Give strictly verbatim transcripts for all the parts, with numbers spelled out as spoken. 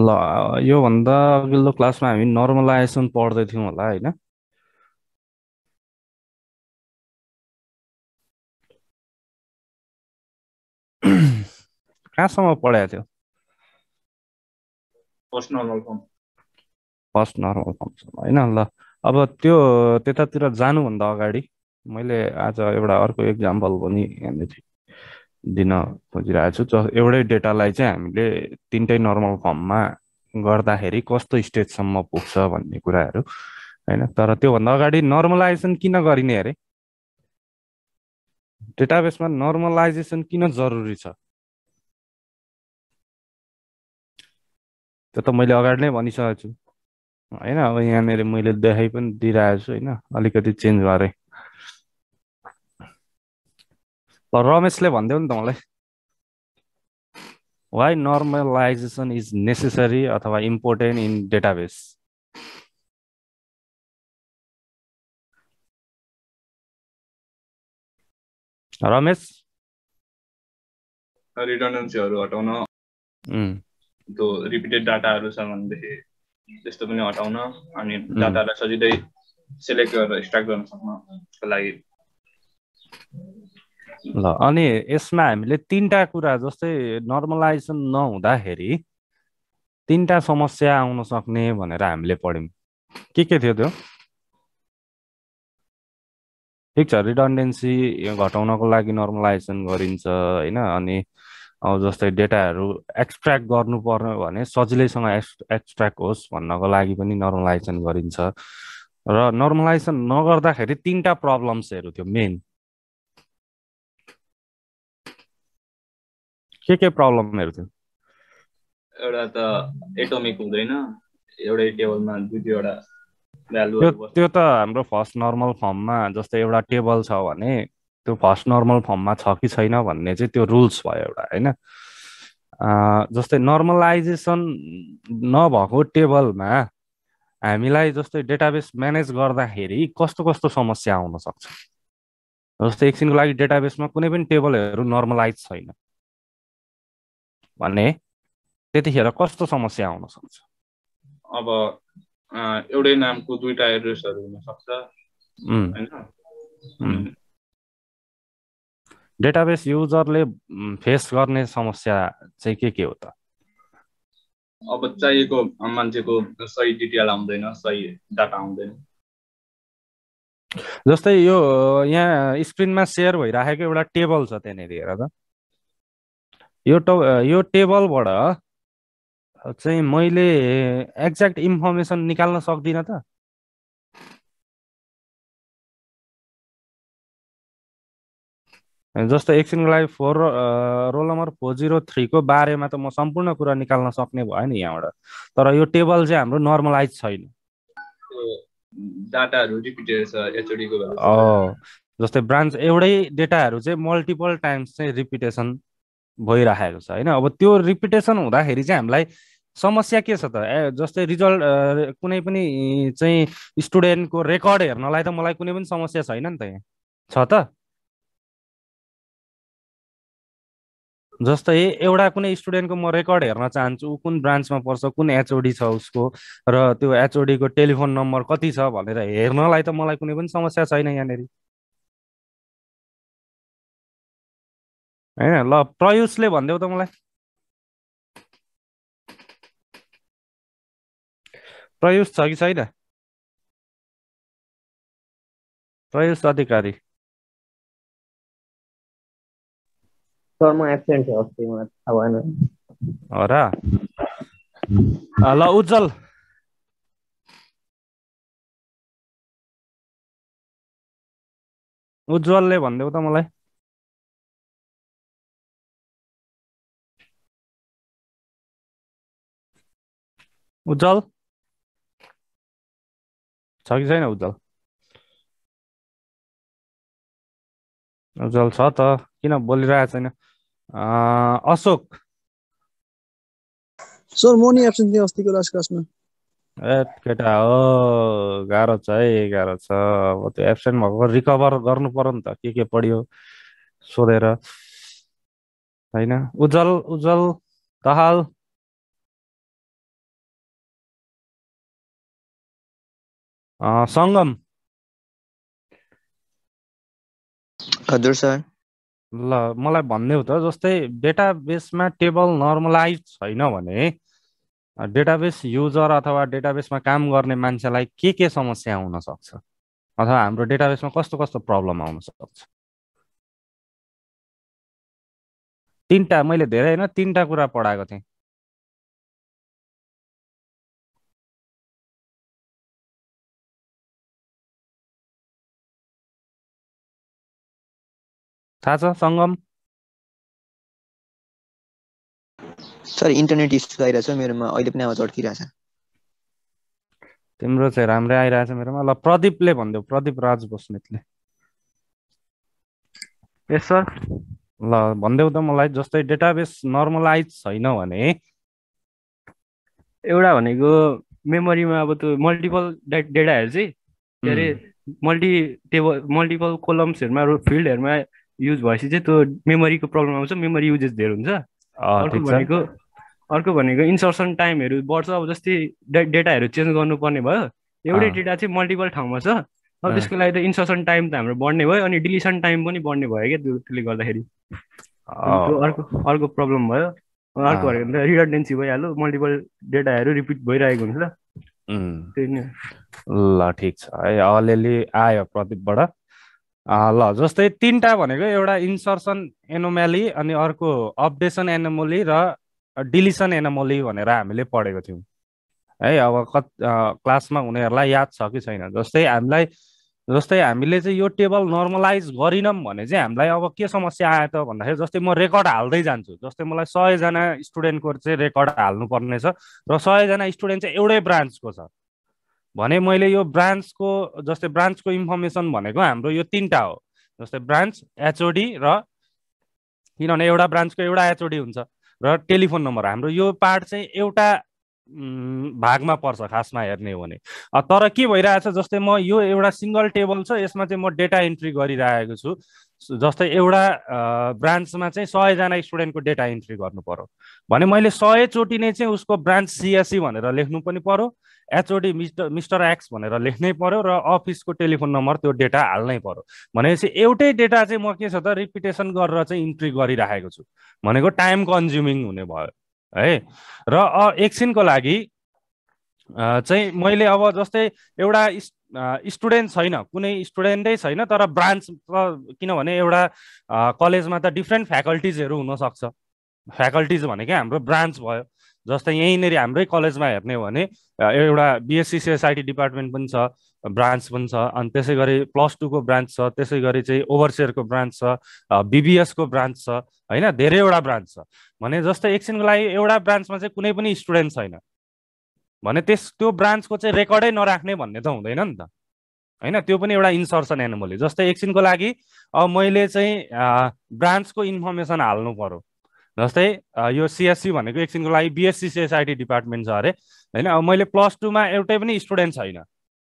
ल योभन्दा अघिल्लो क्लासमा हामी नर्मलाइजेसन पढ्दै थियौँ होला होइन? कहाँसम्म पढाएको थियो? First normal form first normal फर्मसम्म होइन। ल अब त्यो त्यतातिर जानुभन्दा अगाडि मैले आज एउटा अर्को इक्जाम्पल पनि यहाँनिर दिन खोजिरहेको छु। ज एउटै डेटालाई चाहिँ हामीले तिनटै नर्मल फर्ममा गर्दाखेरि कस्तो स्टेजसम्म पुग्छ भन्ने कुराहरू होइन। तर त्योभन्दा अगाडि नर्मलाइजेसन किन गरिने अरे? डेटाबेसमा नर्मलाइजेसन किन जरुरी छ त्यो त मैले अगाडि नै भनिसकेको छु होइन। अब यहाँनिर मैले देखाइ पनि दिइरहेको छु होइन, अलिकति चेन्ज गरेँ। रमेशले भनिदेऊ नि त मलाई, वाइ नर्मलाइजेसन इज नेसेसरी अथवा इम्पोर्टेन्ट इन डेटाबेस? रमेश, रिडन्डेन्सीहरू हटाउन, त्यो रिपिटेड डाटाहरू छ भनेदेखि त्यस्तो पनि हटाउन, अनि डाटालाई सजिलै सेलेक्ट गरेर एक्सट्र्याक्ट गर्न सक्नको लागि। ल अनि यसमा हामीले तिनवटा कुरा, जस्तै नर्मलाइजेसन नहुँदाखेरि तिनवटा समस्या आउन सक्ने भनेर हामीले पढ्यौँ। के के थियो त्यो? ठिक छ, रिडन्डेन्सी घटाउनको लागि नर्मलाइजेसन गरिन्छ होइन। अनि अब जस्तै डेटाहरू एक्सट्र्याक्ट गर्नु पर्यो भने सजिलैसँग एक्स एक्सट्र्याक्ट होस् भन्नको लागि पनि नर्मलाइजेसन गरिन्छ। र नर्मलाइजेसन नगर्दाखेरि तिनवटा प्रब्लम्सहरू थियो मेन। के के प्रब्लमहरू थियो? एउटा त एटोमिक हुँदैन, एउटै टेबलमा दुई दुईवटा त्यो त्यो त हाम्रो फर्स्ट नर्मल फर्ममा जस्तै एउटा टेबल छ भने त्यो फर्स्ट नर्मल फर्ममा छ कि छैन भन्ने चाहिँ त्यो रुल्स भयो एउटा होइन। जस्तै नर्मलाइजेसन नभएको टेबलमा हामीलाई जस्तै डेटाबेस म्यानेज गर्दाखेरि कस्तो कस्तो समस्या आउन सक्छ? जस्तै एकछिनको लागि डेटाबेसमा कुनै पनि टेबलहरू नर्मलाइज छैन भने त्यतिखेर कस्तो समस्या आउन सक्छ? अब एउटै नामको दुईटा एड्रेसहरू हुन सक्छ होइन। डेटाबेस युजरले फेस गर्ने समस्या चाहिँ के के हो त? अब चाहिएको मान्छेको सही डिटेल आउँदैन, सही डाटा आउँदैन। जस्तै यो यहाँ स्क्रिनमा सेयर भइराखेको एउटा टेबल छ, त्यहाँनिर हेर त। यो ट यो टेबलबाट चाहिँ मैले एक्ज्याक्ट इन्फर्मेसन निकाल्न सक्दिनँ त? जस्तो एकछिनको लागि for roll number four zero थ्रीको बारेमा त म सम्पूर्ण कुरा निकाल्न सक्ने भयो नि यहाँबाट। तर यो टेबल चाहिँ हाम्रो नर्मलाइज छैन, डाटाहरू रिपिटेड छ एचओडीको। जस्तै ब्रान्च एउटै डेटाहरू चाहिँ मल्टिपल टाइम्स चाहिँ रिपिटेसन भइरहेको छ होइन। अब त्यो रिपिटेसन हुँदाखेरि चाहिँ हामीलाई समस्या के छ त? ए जस्तै रिजल्ट कुनै पनि चाहिँ स्टुडेन्टको रेकर्ड हेर्नलाई त मलाई कुनै पनि समस्या छैन नि त, यहाँ छ त? जस्तै एउटा कुनै स्टुडेन्टको म रेकर्ड हेर्न चाहन्छु, ऊ कुन ब्रान्चमा पर्छ, कुन एचओडी छ उसको, र त्यो एचओडीको टेलिफोन नम्बर कति छ भनेर हेर्नलाई त मलाई कुनै पनि समस्या छैन यहाँनिर होइन। ल प्रयुषले भनिदेऊ त मलाई, प्रयुष छ कि छैन? प्रयुष अधिकारी सर म एब्सेन्ट छु अस्ति, म थाहा भएन। हो र? ल उज्जवल, उज्जवलले भनिदेऊ त मलाई। उज्जवल छ कि छैन? उज्जवल उज्जवल छ त, किन बोलिरहेको छैन? अशोक सर म नि एब्सेन्ट थिएँ अस्तिको लास्ट क्लासमा। ए केटा हो, गाह्रो छ है, गाह्रो छ। अब त्यो एब्सेन्ट भएको रिकभर गर्नु पर्यो नि त, के के पढ्यो सोधेर होइन। उज्जवल उज्जवल दाहाल सङ्गम हजुर सर ल मलाई भन्देऊ त जस्तै डेटाबेसमा टेबल नर्मलाइज छैन भने डेटाबेस युजर अथवा डेटाबेसमा काम गर्ने मान्छेलाई के के समस्या आउन सक्छ अथवा हाम्रो डेटाबेसमा कस्तो कस्तो प्रब्लम आउन सक्छ तीनटा मैले धेरै होइन तीनटा कुरा पढाएको थिएँ थाहा छ सङ्गम सर इन्टरनेट इस्यु आइरहेछ मेरोमा अहिले पनि आवाज अड्किरहेछ तिम्रो चाहिँ राम्रै आइरहेछ मेरोमा ल प्रदीपले भनिदेऊ प्रदीप राज बस्नेतले यस सर ल भनिदेऊ त मलाई जस्तै डेटाबेस नर्मलाइज छैन भने एउटा भनेको मेमोरीमा अब त्यो मल्टिपल डेटाहरू चाहिँ के अरे मल्टी टेबल मल्टिपल कोलम्सहरूमा फिल्डहरूमा युज भएपछि चाहिँ त्यो मेमोरीको प्रब्लम आउँछ मेमोरी युजेस धेरै हुन्छ अर्को भनेको अर्को भनेको इन्सर्सन टाइमहरू बढ्छ अब जस्तै डेटाहरू चेन्ज गर्नुपर्ने भयो एउटै डेटा चाहिँ मल्टिपल ठाउँमा छ अब त्यसको लागि त इन्सर्सन टाइम त हाम्रो बढ्ने भयो अनि डिलिसन टाइम पनि बढ्ने भयो क्या त्यसले गर्दाखेरि अर्को अर्को प्रब्लम भयो अर्को भनेको रिडन्डेन्सी भइहाल्यो मल्टिपल डेटाहरू रिपिट भइरहेको हुन्छ त्यही नै ल ठिक छ है अलिअलि आयो प्रदीपबाट ल जस्तै तिनवटा भनेको एउटा इन्सर्सन एनोमेली अनि अर्को अपडेसन एनोमोली र डिलिसन एनोमोली भनेर हामीले पढेको थियौँ है अब कत क्लासमा उनीहरूलाई याद छ कि छैन जस्तै हामीलाई जस्तै हामीले चाहिँ यो टेबल नर्मलाइज गरिनौँ भने चाहिँ हामीलाई अब के समस्या आयो त भन्दाखेरि जस्तै म रेकर्ड हाल्दै जान्छु जस्तै मलाई सयजना स्टुडेन्टको चाहिँ रेकर्ड हाल्नुपर्ने छ र सयजना स्टुडेन्ट चाहिँ एउटै ब्रान्चको छ भने मैले यो ब्रान्चको जस्तै ब्रान्चको इन्फर्मेसन भनेको हाम्रो यो तिनवटा हो जस्तै ब्रान्च एचओडी र किनभने एउटा ब्रान्चको एउटा एचओडी हुन्छ र टेलिफोन नम्बर हाम्रो यो पार्ट चाहिँ एउटा भागमा पर्छ खासमा हेर्ने हो भने तर के भइरहेछ जस्तै म यो एउटा सिङ्गल टेबल छ यसमा चाहिँ म डेटा इन्ट्री गरिरहेको छु जस्तै एउटा ब्रान्चमा चाहिँ सयजना स्टुडेन्टको डेटा इन्ट्री गर्नु पर्यो भने मैले सयचोटि नै चाहिँ उसको ब्रान्च सिएससी भनेर लेख्नु पनि पर्यो एचओडी मिस्टर मिस्टर एक्स भनेर लेख्नै पर्यो र अफिसको टेलिफोन नम्बर त्यो डेटा हाल्नै पर्यो भनेपछि एउटै डेटा चाहिँ म के छ त रिपिटेसन गरेर चाहिँ इन्ट्री गरिराखेको छु भनेको टाइम कन्ज्युमिङ हुने भयो है र एकछिनको लागि चाहिँ मैले अब जस्तै एउटा स्टुडेन्ट छैन कुनै स्टुडेन्टै छैन तर ब्रान्च किनभने एउटा कलेजमा त डिफ्रेन्ट फ्याकल्टिजहरू हुनसक्छ फ्याकल्टिज भनेकै हाम्रो ब्रान्च भयो जस्तै यहीँनिर हाम्रै कलेजमा हेर्ने हो भने एउटा बिएससी सोसाइटी डिपार्टमेन्ट पनि छ ब्रान्च पनि छ अनि त्यसै गरी प्लस टूको ब्रान्च छ त्यसै गरी चाहिँ ओभरसियरको ब्रान्च छ बिबिएसको ब्रान्च छ होइन धेरैवटा ब्रान्च छ भने जस्तै एकछिनको लागि एउटा ब्रान्चमा चाहिँ कुनै पनि स्टुडेन्ट छैन भने त्यस त्यो ब्रान्चको चाहिँ रेकर्डै नराख्ने भन्ने त हुँदैन नि त होइन त्यो पनि एउटा इन्सर्सन एनोमली जस्तै एकछिनको लागि अब मैले चाहिँ ब्रान्चको इन्फर्मेसन हाल्नु पर्यो जस्तै यो सिएससी भनेको एकछिनको लागि बिएससी सोसाइटी डिपार्टमेन्ट छ अरे होइन अब मैले प्लस टूमा एउटै पनि स्टुडेन्ट छैन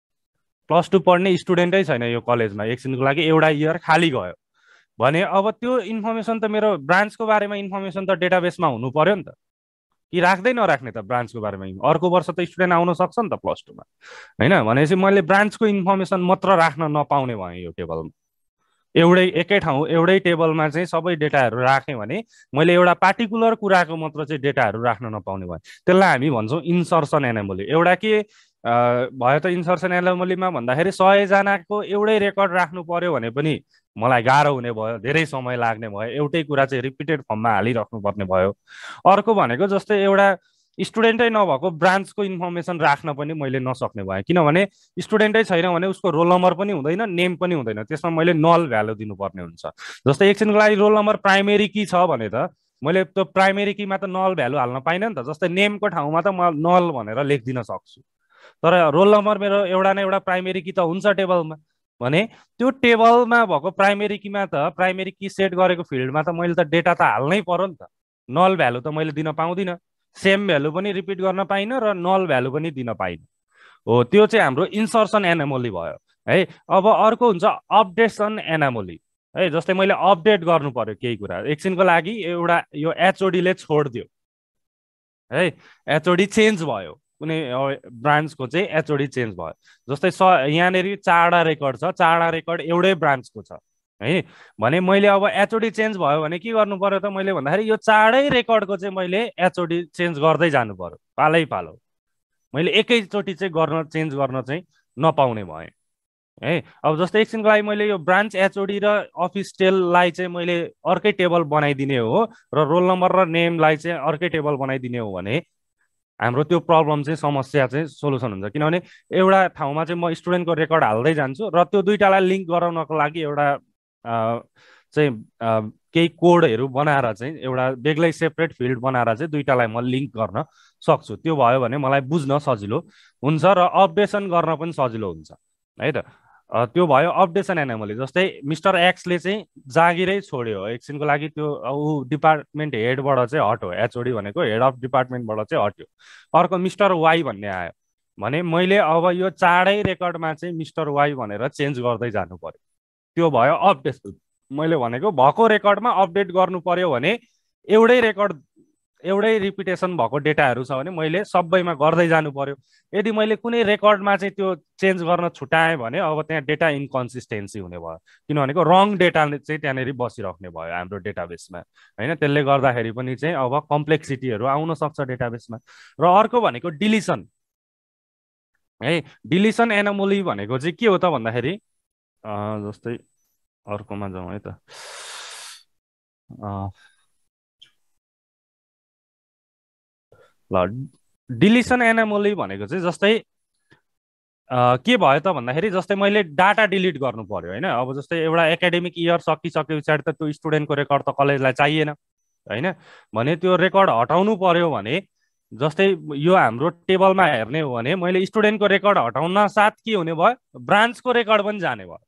प्लस टू पढ्ने स्टुडेन्टै छैन यो कलेजमा एकछिनको लागि एउटा इयर खाली गयो भने अब त्यो इन्फर्मेसन त मेरो ब्रान्चको बारेमा इन्फर्मेसन त डेटाबेसमा हुनु पर्यो नि त कि राख्दै नराख्ने त ब्रान्चको बारेमा अर्को वर्ष त स्टुडेन्ट आउन सक्छ नि त प्लस टूमा होइन भनेपछि मैले ब्रान्चको इन्फर्मेसन मात्र राख्न नपाउने भएँ यो टेबलमा एउटै एकै ठाउँ एउटै टेबलमा चाहिँ सबै डेटाहरू राखेँ भने मैले एउटा पार्टिकुलर कुराको मात्र चाहिँ डेटाहरू राख्न नपाउने भएँ त्यसलाई हामी भन्छौँ इन्सर्सन एनोमली एउटा के भयो त इन्सर्सन एनोमलीमा भन्दाखेरि सयजनाको एउटै रेकर्ड राख्नु पर्यो भने पनि मलाई गाह्रो हुने भयो धेरै समय लाग्ने भयो एउटै कुरा चाहिँ रिपिटेड फर्ममा हालिराख्नु पर्ने भयो अर्को भनेको जस्तै एउटा स्टुडेन्टै नभएको ब्रान्चको इन्फर्मेसन राख्न पनि मैले नसक्ने भएँ किनभने स्टुडेन्टै छैन भने उसको रोल नम्बर पनि हुँदैन नेम पनि हुँदैन त्यसमा मैले नल भ्यालु दिनुपर्ने हुन्छ जस्तै एकछिनको लागि रोल नम्बर प्राइमेरी की छ भने त मैले त्यो प्राइमेरी कीमा त नल भ्यालु हाल्न पाइनँ नि त जस्तै नेमको ठाउँमा त म नल भनेर लेखिदिन सक्छु तर रोल नम्बर मेरो एउटा न एउटा प्राइमेरी की त हुन्छ टेबलमा भने त्यो टेबलमा भएको प्राइमेरी कीमा त प्राइमेरी की सेट गरेको फिल्डमा त मैले त डेटा त हाल्नै पर्यो नि त नल भ्यालु त मैले दिन पाउँदिनँ सेम भ्यालु पनि रिपिट गर्न पाइनँ र नल भ्यालु पनि दिन पाइनँ हो त्यो चाहिँ हाम्रो इन्सर्सन एनोमली भयो है अब अर्को हुन्छ अपडेसन एनोमली है जस्तै मैले अपडेट गर्नु पर्यो केही कुरा एकछिनको लागि एउटा यो एचओडीले छोडिदियो है एचओडी चेन्ज भयो कुनै ब्रान्चको चाहिँ एचओडी चेन्ज भयो। जस्तै स यहाँनिर चारवटा रेकर्ड छ, चारवटा रेकर्ड एउटै ब्रान्चको छ है भने मैले अब एचओडी चेन्ज भयो भने के गर्नु पर्यो त मैले भन्दाखेरि यो चारवटै रेकर्डको चाहिँ मैले एचओडी चेन्ज गर्दै जानु पर्यो पालै पालो। मैले एकैचोटि चाहिँ गर्न चेन्ज गर्न चाहिँ नपाउने भएँ है। अब जस्तै एकछिनको लागि मैले यो ब्रान्च एचओडी र अफिस टेललाई चाहिँ मैले अर्कै टेबल बनाइदिने हो र रोल नम्बर र नेमलाई चाहिँ अर्कै टेबल बनाइदिने हो भने हाम्रो त्यो प्रब्लम चाहिँ समस्या चाहिँ सोल्युसन हुन्छ। किनभने एउटा ठाउँमा चाहिँ म स्टुडेन्टको रेकर्ड हाल्दै जान्छु र त्यो दुईटालाई लिङ्क गराउनको लागि एउटा चाहिँ केही कोडहरू बनाएर चाहिँ एउटा बेग्लै सेपरेट फिल्ड बनाएर चाहिँ दुईटालाई म लिङ्क गर्न सक्छु। त्यो भयो भने मलाई बुझ्न सजिलो हुन्छ र अपडेसन गर्न पनि सजिलो हुन्छ है त। त्यो भयो अपडेसन एनोमली। जस्तै मिस्टर एक्सले चाहिँ जागिरै छोड्यो एकछिनको लागि, त्यो ऊ डिपार्टमेन्ट हेडबाट चाहिँ हट्यो, एचओडी भनेको हेड अफ डिपार्टमेन्टबाट चाहिँ हट्यो, अर्को मिस्टर वाई भन्ने आयो भने मैले अब यो चारवटै रेकर्डमा चाहिँ मिस्टर वाई भनेर चेन्ज गर्दै जानु पर्यो। त्यो भयो अपडेसन। मैले भनेको भएको रेकर्डमा अपडेट गर्नु पर्यो भने एउटै रेकर्ड एउटै रिपिटेसन भएको डेटाहरू छ भने मैले सबैमा गर्दै जानु पर्यो। यदि मैले कुनै रेकर्डमा चाहिँ त्यो चेन्ज गर्न छुट्याएँ भने अब त्यहाँ डेटा इन्कन्सिस्टेन्सी हुने भयो, किनभनेको रङ डेटा चाहिँ त्यहाँनिर बसिराख्ने भयो हाम्रो डेटाबेसमा होइन। त्यसले गर्दाखेरि पनि चाहिँ अब कम्प्लेक्सिटीहरू आउन सक्छ डेटाबेसमा। र अर्को भनेको डिलिसन है। डिलिसन एनोमली भनेको चाहिँ के हो त भन्दाखेरि जस्तै अर्कोमा जाउँ है त। ल डिलिसन एनोमली भनेको चाहिँ जस्तै के भयो त भन्दाखेरि जस्तै मैले डाटा डिलिट गर्नु पर्यो होइन। अब जस्तै एउटा एकाडेमिक इयर सकिसके पछाडि त त्यो स्टुडेन्टको रेकर्ड त कलेजलाई चाहिएन होइन भने त्यो रेकर्ड हटाउनु पर्यो भने जस्तै यो हाम्रो टेबलमा हेर्ने हो भने मैले स्टुडेन्टको रेकर्ड हटाउन साथ के हुने भयो, ब्रान्चको रेकर्ड पनि जाने भयो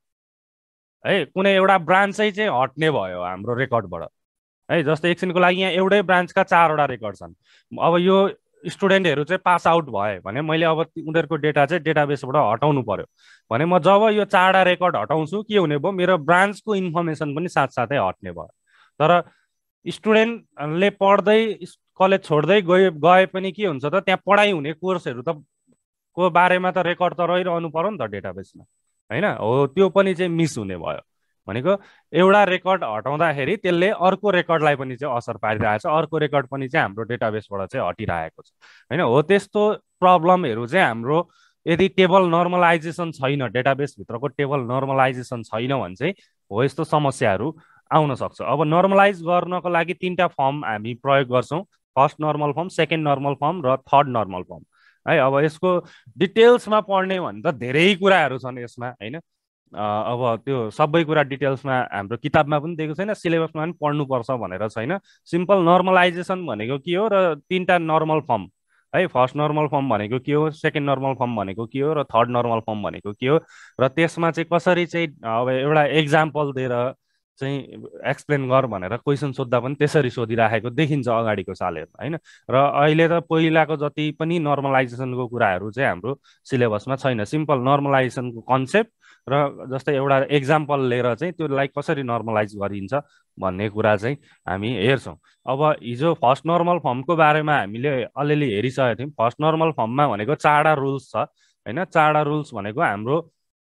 है। कुनै एउटा ब्रान्चै चाहिँ हट्ने भयो हाम्रो रेकर्डबाट है। जस्तै एकछिनको लागि यहाँ एउटै ब्रान्चका चारवटा रेकर्ड छन्। अब यो स्टुडेन्टहरू चाहिँ पास आउट भए भने मैले अब उनीहरूको डेटा चाहिँ डेटाबेसबाट हटाउनु पर्यो भने म जब यो चारवटा रेकर्ड हटाउँछु के हुने भयो, मेरो ब्रान्चको इन्फर्मेसन पनि साथसाथै हट्ने भयो। तर स्टुडेन्टले पढ्दै कलेज छोड्दै गए गए पनि के हुन्छ त त्यहाँ पढाइ हुने कोर्सहरू त को बारेमा त रेकर्ड त रहिरहनु पर्यो नि त डेटाबेसमा होइन। हो त्यो पनि चाहिँ मिस हुने भयो भनेको एउटा रेकर्ड हटाउँदाखेरि त्यसले अर्को रेकर्डलाई पनि चाहिँ असर पारिरहेको छ, अर्को रेकर्ड पनि चाहिँ हाम्रो डेटाबेसबाट चाहिँ हटिरहेको छ होइन। हो त्यस्तो प्रब्लमहरू चाहिँ हाम्रो यदि टेबल नर्मलाइजेसन छैन, डेटाबेसभित्रको टेबल नर्मलाइजेसन छैन भने चाहिँ हो यस्तो समस्याहरू आउन सक्छ। अब नर्मलाइज गर्नको लागि तिनवटा फर्म हामी प्रयोग गर्छौँ, first normal form, second normal form र थर्ड नर्मल फर्म है। अब यसको डिटेल्समा पढ्ने भने त धेरै कुराहरू छन् यसमा होइन। अब त्यो सबै कुरा डिटेल्समा हाम्रो किताबमा पनि दिएको छैन, सिलेबसमा पनि पढ्नुपर्छ भनेर छैन। सिम्पल नर्मलाइजेसन भनेको के हो र तिनवटा नर्मल फर्म है, फर्स्ट नर्मल फर्म भनेको के हो, सेकेन्ड नर्मल फर्म भनेको के हो र थर्ड नर्मल फर्म भनेको के हो र त्यसमा चाहिँ कसरी चाहिँ अब एउटा एक्जाम्पल दिएर चाहिँ एक्सप्लेन गर भनेर क्वेसन सोद्धा पनि त्यसरी सोधिराखेको देखिन्छ अगाडिको सालहरू होइन। र अहिले त पहिलाको जति पनि नर्मलाइजेसनको कुराहरू चाहिँ हाम्रो सिलेबसमा छैन। सिम्पल नर्मलाइजेसनको कन्सेप्ट र जस्तै एउटा एक्जाम्पल लिएर चाहिँ त्यसलाई कसरी नर्मलाइज गरिन्छ भन्ने कुरा चाहिँ हामी हेर्छौँ। अब हिजो फर्स्ट नर्मल फर्मको बारेमा हामीले अलिअलि हेरिसकेको थियौँ। फर्स्ट नर्मल फर्ममा भनेको चारवटा रुल्स छ होइन। चारवटा रुल्स भनेको हाम्रो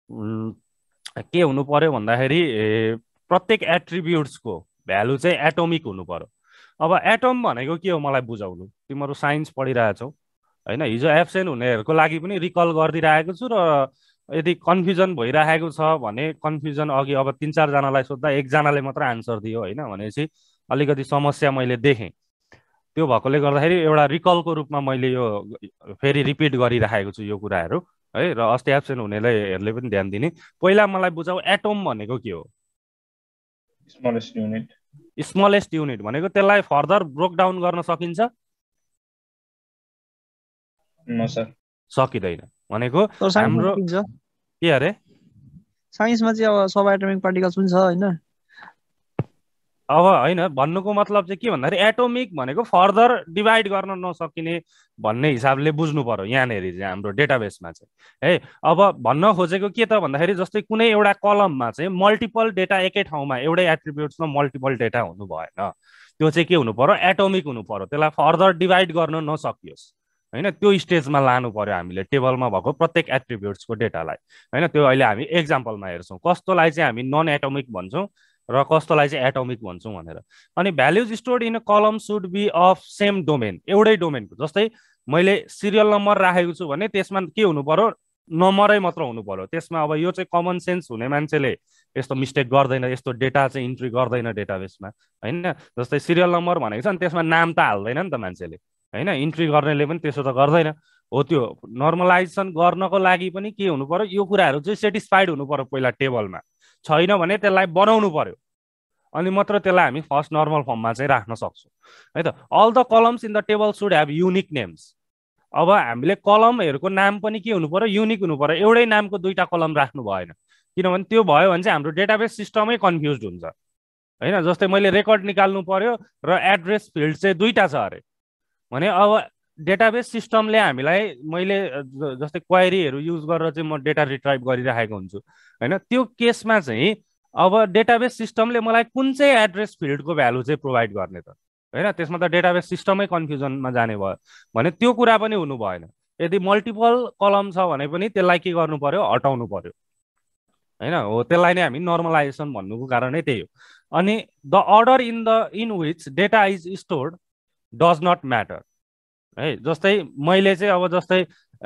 के हुनु पर्यो भन्दाखेरि प्रत्येक एट्रिब्युट्सको भ्यालु चाहिँ एटोमिक हुनु पर्यो। अब एटम भनेको के हो मलाई बुझाउनु, तिमीहरू साइन्स पढिरहेछौ होइन। हिजो एब्सेन्ट हुनेहरूको लागि पनि रिकल गरिदिइरहेको छु र यदि कन्फ्युजन भइरहेको छ भने कन्फ्युजन अघि अब तिन चारजनालाई सोद्धा एकजनाले मात्र आन्सर दियो होइन भनेपछि अलिकति समस्या मैले देखेँ। त्यो भएकोले गर्दाखेरि एउटा रिकलको रूपमा मैले यो फेरि रिपिट गरिराखेको छु यो कुराहरू है। र अस्ति एब्सेन्ट हुनेहरूले पनि ध्यान दिने। पहिला मलाई बुझाऊ एटम भनेको के हो? Smallest unit. स्मलेस्ट युनिट भनेको त्यसलाई फर्दर ब्रोक डाउन गर्न सकिन्छ? नो सर, सकिँदैन। भनेको हाम्रो के अरे साइन्समा चाहिँ अब सब एटोमिक पार्टिकल्स पनि छ होइन। अब होइन भन्नुको मतलब चाहिँ के भन्दाखेरि एटोमिक भनेको फर्दर डिभाइड गर्न नसकिने भन्ने हिसाबले बुझ्नु पर्यो यहाँनिर चाहिँ हाम्रो डेटाबेसमा चाहिँ है। अब भन्न खोजेको के त भन्दाखेरि जस्तै कुनै एउटा कलममा चाहिँ मल्टिपल डेटा एकै ठाउँमा एउटै एट्रिब्युट्समा मल्टिपल डेटा हुनु भएन। त्यो चाहिँ के हुनु पर्यो, एटोमिक हुनु पर्यो। त्यसलाई फर्दर डिभाइड गर्न नसकियोस् होइन त्यो स्टेजमा लानु पर्यो हामीले टेबलमा भएको प्रत्येक एट्रिब्युट्सको डेटालाई होइन त्यो अहिले हामी एक्जाम्पलमा हेर्छौँ कस्तोलाई चाहिँ हामी नन एटोमिक भन्छौँ र कस्तोलाई चाहिँ एटोमिक भन्छौँ भनेर अनि values stored in a column should be of same domain एउटै डोमेनको जस्तै मैले सिरियल नम्बर राखेको छु भने त्यसमा के हुनु पर्यो नम्बरै मात्र हुनु पर्यो त्यसमा अब यो चाहिँ कमन सेन्स हुने मान्छेले यस्तो मिस्टेक गर्दैन यस्तो डेटा चाहिँ इन्ट्री गर्दैन डेटाबेसमा होइन जस्तै सिरियल नम्बर भनेको छ नि त्यसमा नाम त हाल्दैन नि त मान्छेले होइन इन्ट्री गर्नेले पनि त्यसो त गर्दैन हो त्यो नर्मलाइजेसन गर्नको लागि पनि के हुनु पर्यो यो कुराहरू चाहिँ सेटिस्फाइड हुनु पर्यो पहिला टेबलमा छैन भने त्यसलाई बनाउनु पर्यो अनि मात्र त्यसलाई हामी फर्स्ट नर्मल फर्ममा चाहिँ राख्न सक्छौँ है त all the columns in the table should have unique names अब हामीले कलमहरूको नाम पनि के हुनु पर्यो युनिक हुनु पर्यो एउटै नामको दुईटा कलम राख्नु भएन किनभने त्यो भयो भने चाहिँ हाम्रो डेटाबेस सिस्टमै कन्फ्युज हुन्छ होइन जस्तै मैले रेकर्ड निकाल्नु पर्यो र एड्रेस फिल्ड चाहिँ दुईटा छ अरे भने अब डेटाबेस सिस्टमले हामीलाई मैले जस्तै क्वाइरीहरू युज गरेर चाहिँ म डेटा रिट्राइभ गरिराखेको हुन्छु होइन त्यो केसमा चाहिँ अब डेटाबेस सिस्टमले मलाई कुन चाहिँ एड्रेस फिल्डको भ्यालु चाहिँ प्रोभाइड गर्ने त होइन त्यसमा त डेटाबेस सिस्टमै कन्फ्युजनमा जाने भयो भने त्यो कुरा पनि हुनु भएन यदि मल्टिपल कलम छ भने पनि त्यसलाई के गर्नु पर्यो हटाउनु पर्यो होइन हो त्यसलाई नै हामी नर्मलाइजेसन भन्नुको कारण नै त्यही हो अनि the order in the in which data is stored does not matter है जस्तै मैले चाहिँ अब जस्तै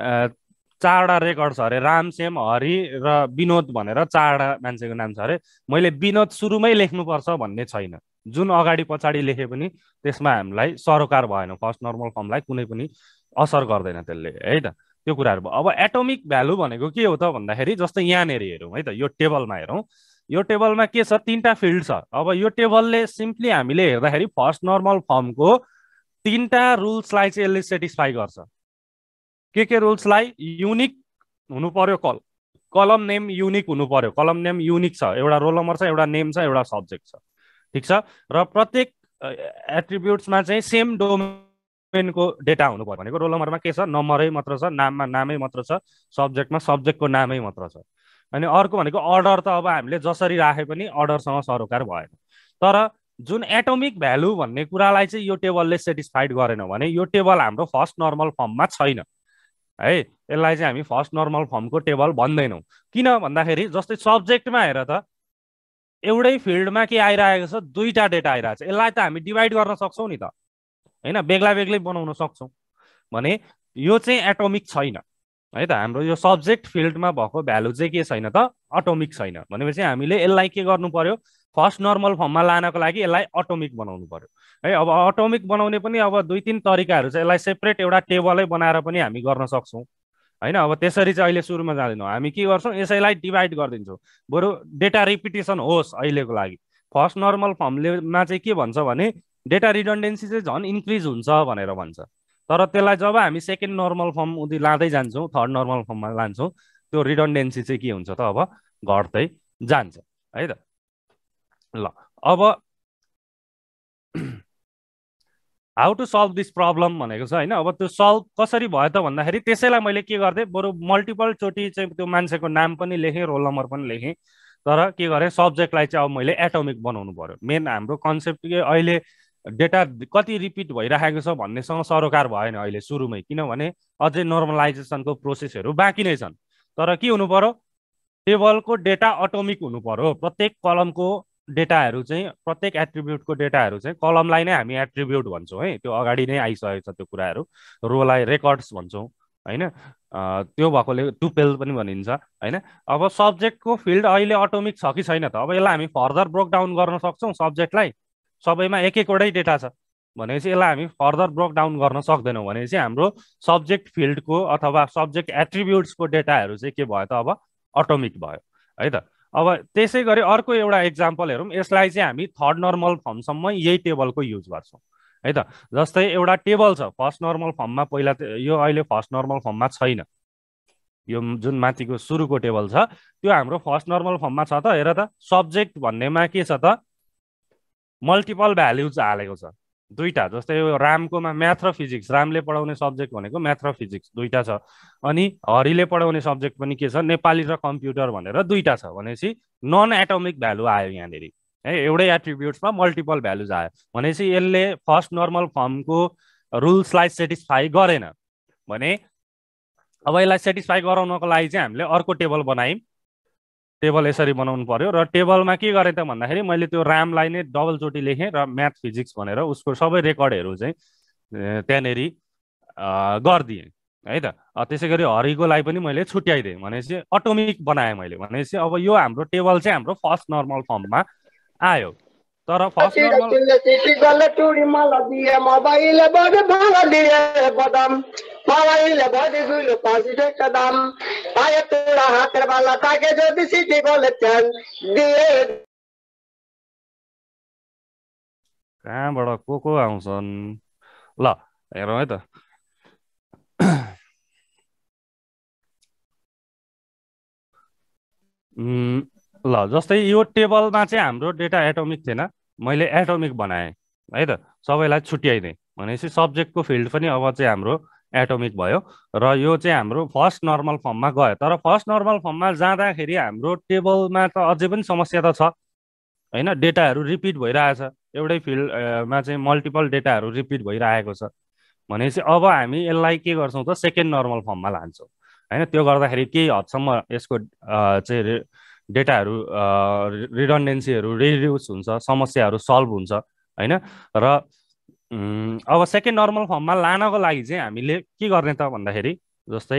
चारवटा रेकर्ड छ अरे राम सेम हरि र विनोद भनेर चारवटा मान्छेको नाम छ अरे मैले विनोद सुरुमै लेख्नुपर्छ भन्ने छैन जुन अगाडि पछाडि लेखे पनि त्यसमा हामीलाई सरोकार भएन फर्स्ट नर्मल फर्मलाई कुनै पनि असर गर्दैन त्यसले है त त्यो कुराहरू भयो अब एटोमिक भ्यालु भनेको के हो त भन्दाखेरि जस्तै यहाँनिर हेरौँ है त यो टेबलमा हेरौँ यो टेबलमा के छ तिनवटा फिल्ड छ अब यो टेबलले सिम्पली हामीले हेर्दाखेरि फर्स्ट नर्मल फर्मको तिनवटा रुल्सलाई चाहिँ यसले सेटिस्फाई गर्छ के के रुल्सलाई युनिक हुनु पर्यो कल कलम नेम युनिक हुनु पर्यो कलम नेम युनिक छ एउटा रोल नम्बर छ एउटा नेम छ एउटा सब्जेक्ट छ ठिक छ र प्रत्येक एट्रिब्युट्समा चाहिँ सेम डोमेनको डेटा हुनु पर्यो भनेको रोल नम्बरमा के छ नम्बरै मात्र छ नाममा नामै मात्र छ सब्जेक्टमा सब्जेक्टको नामै मात्र छ अनि अर्को भनेको अर्डर त अब हामीले जसरी राखे पनि अर्डरसँग सरोकार भएन तर जुन एटोमिक भ्यालु भन्ने कुरालाई चाहिँ यो टेबलले सेटिस्फाइड गरेन भने यो टेबल हाम्रो फर्स्ट नर्मल फर्ममा छैन है यसलाई चाहिँ हामी फर्स्ट नर्मल फर्मको टेबल भन्दैनौँ किन भन्दाखेरि जस्तै सब्जेक्टमा हेर त एउटै फिल्डमा के आइरहेको छ दुईटा डेटा आइरहेको छ यसलाई त हामी डिभाइड गर्न सक्छौँ नि त होइन बेग्ला बेग्लै बनाउन सक्छौँ भने यो चाहिँ एटोमिक छैन है त हाम्रो यो सब्जेक्ट फिल्डमा भएको भ्यालु चाहिँ के छैन त अटोमिक छैन भनेपछि हामीले यसलाई के गर्नु पर्यो फर्स्ट नर्मल फर्ममा लानको लागि यसलाई अटोमिक बनाउनु पर्यो है अब अटोमिक बनाउने पनि अब दुई तिन तरिकाहरू छ यसलाई सेपरेट एउटा टेबलै बनाएर पनि हामी गर्न सक्छौँ होइन अब त्यसरी चाहिँ अहिले सुरुमा जाँदैनौँ हामी के गर्छौँ यसैलाई डिभाइड गरिदिन्छौँ बरु डेटा रिपिटेसन होस् अहिलेको लागि फर्स्ट नर्मल फर्मलेमा चाहिँ के भन्छ भने डेटा रिडन्डेन्सी चाहिँ झन् इन्क्रिज हुन्छ भनेर भन्छ तर त्यसलाई जब हामी सेकेन्ड नर्मल फर्म उति लाँदै जान्छौँ थर्ड नर्मल फर्ममा लान्छौँ त्यो रिडन्डेन्सी चाहिँ के हुन्छ त अब घट्दै जान्छ है त ल अब how to solve this problem भनेको छ होइन अब त्यो सल्भ कसरी भयो त भन्दाखेरि त्यसैलाई मैले के गर्दै बरु मल्टिपल चोटि चाहिँ त्यो मान्छेको नाम पनि लेखेँ रोल नम्बर पनि लेखेँ तर के गरेँ सब्जेक्टलाई चाहिँ अब मैले एटोमिक बनाउनु पर्यो मेन हाम्रो कन्सेप्ट के अहिले डेटा कति रिपिट भइरहेको छ भन्नेसँग सरोकार भएन अहिले सुरुमै किनभने अझै नर्मलाइजेसनको प्रोसेसहरू बाँकी नै छन् तर के हुनु पर्यो टेबलको डेटा अटोमिक हुनु पर्यो प्रत्येक कलमको डेटाहरू चाहिँ प्रत्येक एट्रिब्युटको डेटाहरू चाहिँ कलमलाई नै हामी एट्रिब्युट भन्छौँ है त्यो अगाडि नै आइसकेको छ त्यो कुराहरू रोलाई रेकर्ड्स भन्छौँ होइन त्यो भएकोले टुपेल पनि भनिन्छ होइन अब सब्जेक्टको फिल्ड अहिले अटोमिक छ कि छैन त अब यसलाई हामी फर्दर ब्रोक डाउन गर्न सक्छौँ सब्जेक्टलाई सबैमा एक एकवटै डेटा छ भनेपछि यसलाई हामी फर्दर ब्रोक डाउन गर्न सक्दैनौँ भनेपछि हाम्रो सब्जेक्ट फिल्डको अथवा सब्जेक्ट एट्रिब्युट्सको डेटाहरू चाहिँ के भयो त अब अटोमिक भयो है त अब त्यसै गरी अर्को एउटा इक्जाम्पल हेरौँ यसलाई चाहिँ हामी थर्ड नर्मल फर्मसम्म यही टेबलको युज गर्छौँ है त जस्तै एउटा टेबल छ फर्स्ट नर्मल फर्ममा पहिला यो अहिले फर्स्ट नर्मल फर्ममा छैन यो जुन माथिको सुरुको टेबल छ त्यो हाम्रो फर्स्ट नर्मल फर्ममा छ त हेर त सब्जेक्ट भन्नेमा के छ त मल्टिपल भ्याल्युज हालेको छ दुईटा जस्तै यो रामकोमा म्याथ र फिजिक्स रामले पढाउने सब्जेक्ट भनेको म्याथ र फिजिक्स दुईटा छ अनि हरिले पढाउने सब्जेक्ट पनि के छ नेपाली र कम्प्युटर भनेर दुईटा छ भनेपछि नन एटोमिक भ्यालु आयो यहाँनिर है एउटै एट्रिब्युट्समा मल्टिपल भ्यालुज आयो भनेपछि यसले फर्स्ट नर्मल फर्मको रुल्सलाई सेटिस्फाई गरेन भने अब यसलाई सेटिस्फाई गराउनको लागि चाहिँ हामीले अर्को टेबल बनायौँ। टेबल यसरी बनाउनु पर्यो र टेबलमा के गरेँ त भन्दाखेरि मैले त्यो ऱ्यामलाई नै डबलचोटि लेखेँ र म्याथ फिजिक्स भनेर उसको सबै रेकर्डहरू चाहिँ त्यहाँनिर गरिदिएँ है त। त्यसै गरी हरिको लागि पनि मैले छुट्याइदिएँ भनेपछि अटोमिक बनाएँ मैले भनेपछि अब यो हाम्रो टेबल चाहिँ हाम्रो फर्स्ट नर्मल फर्ममा आयो। तर फर्स्ट कहाँबाट को को आउँछन् ल हेरौँ है त। ल जस्तै यो टेबलमा चाहिँ हाम्रो डेटा एटोमिक थिएन, मैले एटोमिक बनाएँ है त, सबैलाई छुट्याइदिएँ भनेपछि सब्जेक्टको फिल्ड पनि अब चाहिँ हाम्रो एटोमिक भयो र यो चाहिँ हाम्रो फर्स्ट नर्मल फर्ममा गयो। तर फर्स्ट नर्मल फर्ममा जाँदाखेरि हाम्रो टेबलमा त अझै पनि समस्या त छ होइन, डेटाहरू रिपिट भइरहेछ, एउटै फिल्डमा चाहिँ मल्टिपल डेटाहरू रिपिट भइरहेको छ भनेपछि अब हामी यसलाई के गर्छौँ त सेकेन्ड नर्मल फर्ममा लान्छौँ होइन। त्यो गर्दाखेरि केही हदसम्म यसको चाहिँ डेटाहरू रिडन्डेन्सीहरू रिड्युस हुन्छ, समस्याहरू सल्भ हुन्छ होइन। र अब सेकेन्ड नर्मल फर्ममा लानको लागि चाहिँ हामीले के गर्ने त भन्दाखेरि जस्तै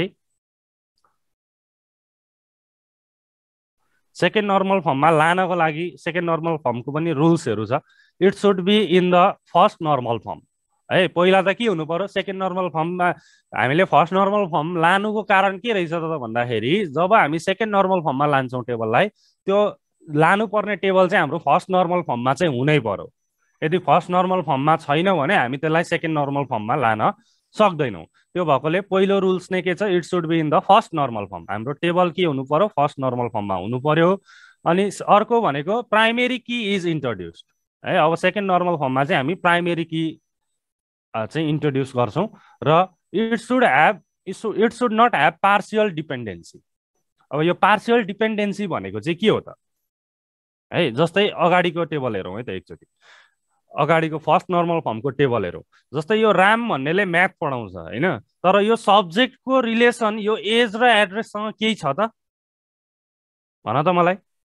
सेकेन्ड नर्मल फर्ममा लानको लागि सेकेन्ड नर्मल फर्मको पनि रुल्सहरू छ। It should be in the first normal form है। पहिला त के हुनु पर्यो, सेकेन्ड नर्मल फर्ममा हामीले फर्स्ट नर्मल फर्म लानुको कारण के रहेछ त भन्दाखेरि जब हामी सेकेन्ड नर्मल फर्ममा लान्छौँ टेबललाई, त्यो लानुपर्ने टेबल चाहिँ हाम्रो फर्स्ट नर्मल फर्ममा चाहिँ हुनै पर्यो। यदि फर्स्ट नर्मल फर्ममा छैन भने हामी त्यसलाई सेकेन्ड नर्मल फर्ममा लान सक्दैनौँ। त्यो भएकोले पहिलो रुल्स नै के छ, it should be in the first normal form. हाम्रो टेबल के हुनु पर्यो, फर्स्ट नर्मल फर्ममा हुनु पर्यो। अनि अर्को भनेको प्राइमेरी की इज इन्ट्रोड्युस्ड है। अब सेकेन्ड नर्मल फर्ममा चाहिँ हामी प्राइमेरी की चाहिँ इन्ट्रोड्युस गर्छौँ र it should have it should not have partial dependency. अब यो पार्सियल डिपेन्डेन्सी भनेको चाहिँ के हो त है, जस्तै अगाडिको टेबल हेरौँ है त एकचोटि। अगाडिको फर्स्ट नर्मल फर्मको टेबल हेरौँ। जस्तै यो ऱ्याम भन्नेले म्याथ पढाउँछ होइन, तर यो सब्जेक्टको रिलेसन यो एज र एड्रेससँग केही छ त भन त मलाई।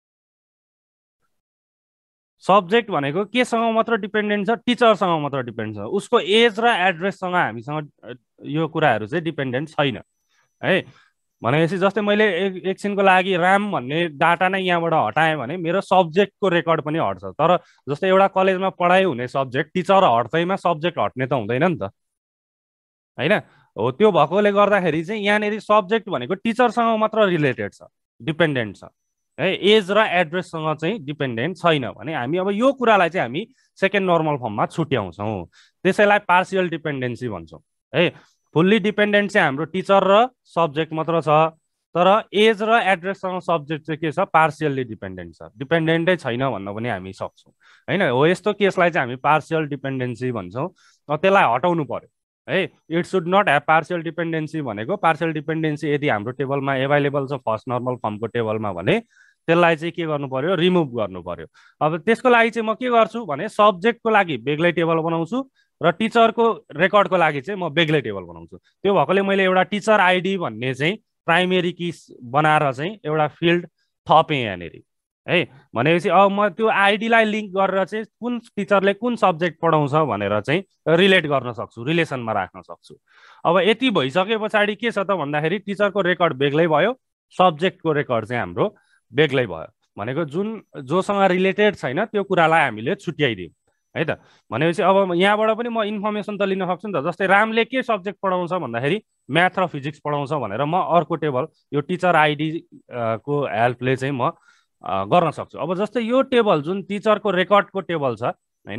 सब्जेक्ट भनेको केसँग मात्र डिपेन्डेन्ट छ, टिचरसँग मात्र डिपेन्ड छ, उसको एज र एड्रेससँग हामीसँग यो कुराहरू चाहिँ डिपेन्डेन्ट छैन है। भनेपछि जस्तै मैले एक एकछिनको लागि ऱ्याम भन्ने डाटा नै यहाँबाट हटाएँ भने मेरो सब्जेक्टको रेकर्ड पनि हट्छ। तर जस्तै एउटा कलेजमा पढाइ हुने सब्जेक्ट टिचर हट्दैमा सब्जेक्ट हट्ने त हुँदैन नि त होइन। हो त्यो भएकोले गर्दाखेरि चाहिँ यहाँनिर सब्जेक्ट भनेको टिचरसँग मात्र रिलेटेड छ, डिपेन्डेन्ट छ है, एज र एड्रेससँग चाहिँ डिपेन्डेन्ट छैन भने हामी अब यो कुरालाई चाहिँ हामी सेकेन्ड नर्मल फर्ममा छुट्याउँछौँ। त्यसैलाई पार्सियल डिपेन्डेन्सी भन्छौँ है। फुल्ली डिपेन्डेन्ट चाहिँ हाम्रो टिचर र सब्जेक्ट मात्र छ, तर एज र एड्रेससँग सब्जेक्ट चाहिँ के छ, पार्सियल्ली डिपेन्डेन्ट छ, डिपेन्डेन्टै छैन भन्न पनि हामी सक्छौँ होइन। हो यस्तो केसलाई चाहिँ हामी पार्सियल डिपेन्डेन्सी भन्छौँ। त्यसलाई हटाउनु पर्यो है। It should not have partial dependency भनेको पार्सियल डिपेन्डेन्सी यदि हाम्रो टेबलमा एभाइलेबल छ फर्स्ट नर्मल फर्मको टेबलमा भने त्यसलाई चाहिँ के गर्नु पर्यो, रिमुभ गर्नु पर्यो। अब त्यसको लागि चाहिँ म के गर्छु भने सब्जेक्टको लागि बेग्लै टेबल बनाउँछु र टिचरको रेकर्डको लागि चाहिँ म बेग्लै टेबल बनाउँछु। त्यो भएकोले मैले एउटा टिचर आइडी भन्ने चाहिँ प्राइमेरी की बनाएर चाहिँ एउटा फिल्ड थपेँ यहाँनिर है। भनेपछि अब म त्यो आइडीलाई लिङ्क गरेर चाहिँ कुन टिचरले कुन सब्जेक्ट पढाउँछ भनेर चाहिँ रिलेट गर्न सक्छु, रिलेसनमा राख्न सक्छु। अब यति भइसके पछाडि के छ त भन्दाखेरि टिचरको रेकर्ड बेग्लै भयो, सब्जेक्टको रेकर्ड चाहिँ हाम्रो बेग्लै भयो। भनेको जुन जोसँग रिलेटेड छैन त्यो कुरालाई हामीले छुट्याइदियौँ है त। भनेपछि अब यहाँबाट पनि म इन्फर्मेसन त लिन सक्छु नि त। जस्तै रामले के सब्जेक्ट पढाउँछ भन्दाखेरि म्याथ र फिजिक्स पढाउँछ भनेर म अर्को टेबल यो टिचर आइडी को हेल्पले चाहिँ म गर्न सक्छु। अब जस्तै यो टेबल जुन टिचरको रेकर्डको टेबल छ होइन,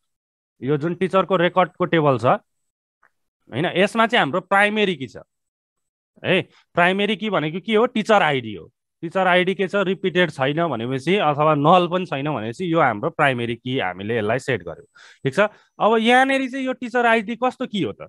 यो जुन टिचरको रेकर्डको टेबल छ होइन, यसमा चाहिँ हाम्रो प्राइमेरी की छ है। प्राइमेरी की भनेको के हो, टिचर आइडी हो। टिचर आइडी के छ, रिपिटेड छैन भनेपछि अथवा नल पनि छैन भनेपछि यो हाम्रो प्राइमेरी की हामीले यसलाई सेट गर्यौँ। ठिक छ। अब यहाँनिर चाहिँ यो टिचर आइडी कस्तो की हो त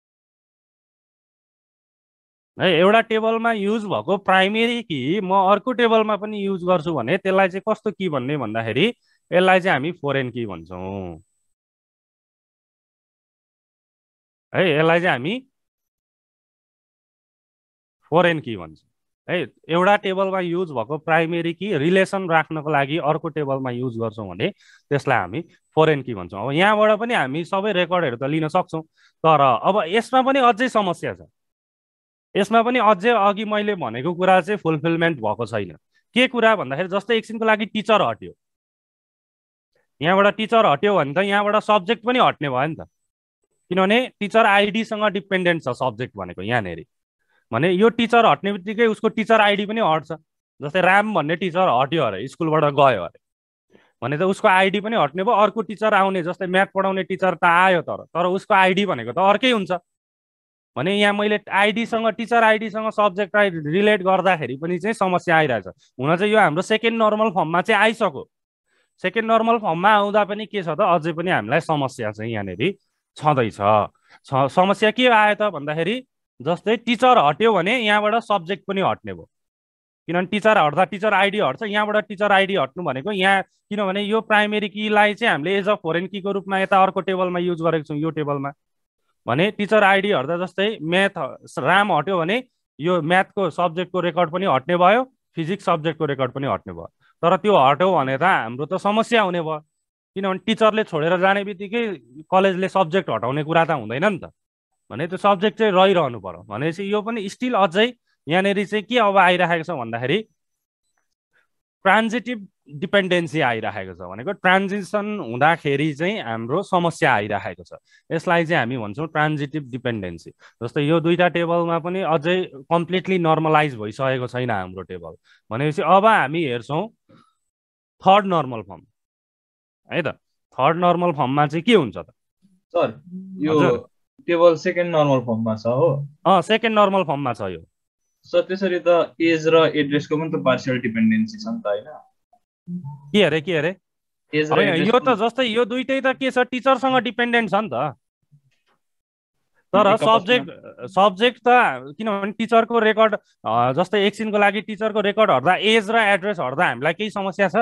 है, एउटा टेबलमा युज भएको प्राइमेरी की म अर्को टेबलमा पनि युज गर्छु भने त्यसलाई चाहिँ कस्तो की भन्ने भन्दाखेरि यसलाई चाहिँ हामी फोरेन की भन्छौँ है। यसलाई चाहिँ हामी फोरेन की भन्छौँ है। एउटा टेबलमा युज भएको प्राइमेरी की रिलेसन राख्नको लागि अर्को टेबलमा युज गर्छौँ भने त्यसलाई हामी फोरेन की भन्छौँ। अब यहाँबाट पनि हामी सबै रेकर्डहरू त लिन सक्छौँ, तर अब यसमा पनि अझै समस्या छ। यसमा पनि अझै अघि मैले भनेको कुरा चाहिँ फुलफिलमेन्ट भएको छैन। के कुरा भन्दाखेरि जस्तै एकछिनको लागि टिचर हट्यो, यहाँबाट टिचर हट्यो भने त यहाँबाट सब्जेक्ट पनि हट्ने भयो नि त, किनभने टिचर आइडीसँग डिपेन्डेन्ट छ सब्जेक्ट भनेको यहाँनिर। भने यो टिचर हट्ने बित्तिकै उसको टिचर आइडी पनि हट्छ। जस्तै राम भन्ने टिचर हट्यो अरे, स्कुलबाट गयो अरे भने त उसको आइडी पनि हट्ने भयो। अर्को टिचर आउने, जस्तै म्याथ पढाउने टिचर त आयो, तर तर उसको आइडी भनेको त अर्कै हुन्छ। भने यहाँ मैले आइडीसँग टिचर आइडीसँग सब्जेक्ट आइडी रिलेट गर्दाखेरि पनि चाहिँ समस्या आइरहेछ। हुन चाहिँ यो हाम्रो सेकेन्ड नर्मल फर्ममा चाहिँ आइसक्यो। सेकेन्ड नर्मल फर्ममा आउँदा पनि के छ त, अझै पनि हामीलाई समस्या चाहिँ यहाँनिर छँदैछ। समस्या के आयो त भन्दाखेरि जस्तै टिचर हट्यो भने यहाँबाट सब्जेक्ट पनि हट्ने भयो, किनभने टिचर हट्दा टिचर आइडी हट्छ। यहाँबाट टिचर आइडी हट्नु भनेको यहाँ, किनभने यो प्राइमेरी कीलाई चाहिँ हामीले एज अ फोरेन कीको रूपमा यता अर्को टेबलमा युज गरेको छौँ, यो टेबलमा। भने टिचर आइडी हट्दा जस्तै म्याथ राम हट्यो भने यो म्याथको सब्जेक्टको रेकर्ड पनि हट्ने भयो, फिजिक्स सब्जेक्टको रेकर्ड पनि हट्ने भयो। तर त्यो हट्यो भने त हाम्रो त समस्या हुने भयो, किनभने टिचरले छोडेर जाने बित्तिकै कलेजले सब्जेक्ट हटाउने कुरा त हुँदैन नि त। भने त्यो सब्जेक्ट चाहिँ रहिरहनु पर्यो। भनेपछि यो पनि स्टिल अझै यहाँनिर चाहिँ के अब आइरहेको छ भन्दाखेरि ट्रान्जिटिभ डिपेन्डेन्सी आइरहेको छ। भनेको ट्रान्जिसन हुँदाखेरि चाहिँ हाम्रो समस्या आइरहेको छ। यसलाई चाहिँ हामी भन्छौँ ट्रान्जिटिभ डिपेन्डेन्सी। जस्तै यो दुईवटा टेबलमा पनि अझै कम्प्लिटली नर्मलाइज भइसकेको छैन हाम्रो टेबल। भनेपछि अब हामी हेर्छौँ थर्ड नर्मल फर्म है त। थर्ड नर्मल फर्ममा चाहिँ के हुन्छ त सर? यो टेबल सेकेन्ड नर्मल फर्ममा छ हो? अँ, सेकेन्ड नर्मल फर्ममा छ यो। सर त्यसरी त एज र एड्रेसको पनि त पार्शियल डिपेन्डेन्सी छ नि त, होइन? के अरे के अरे एज र एड्रेस यो त जस्तै यो दुइटै त के छ, टिचरसँग डिपेन्डेन्ट छ नि त। तर सब्जेक्ट सब्जेक्ट त किनभने टिचरको रेकर्ड जस्तै एकछिनको लागि टिचरको रेकर्ड हट्दा एज र एड्रेस हट्दा हामीलाई केही समस्या छ?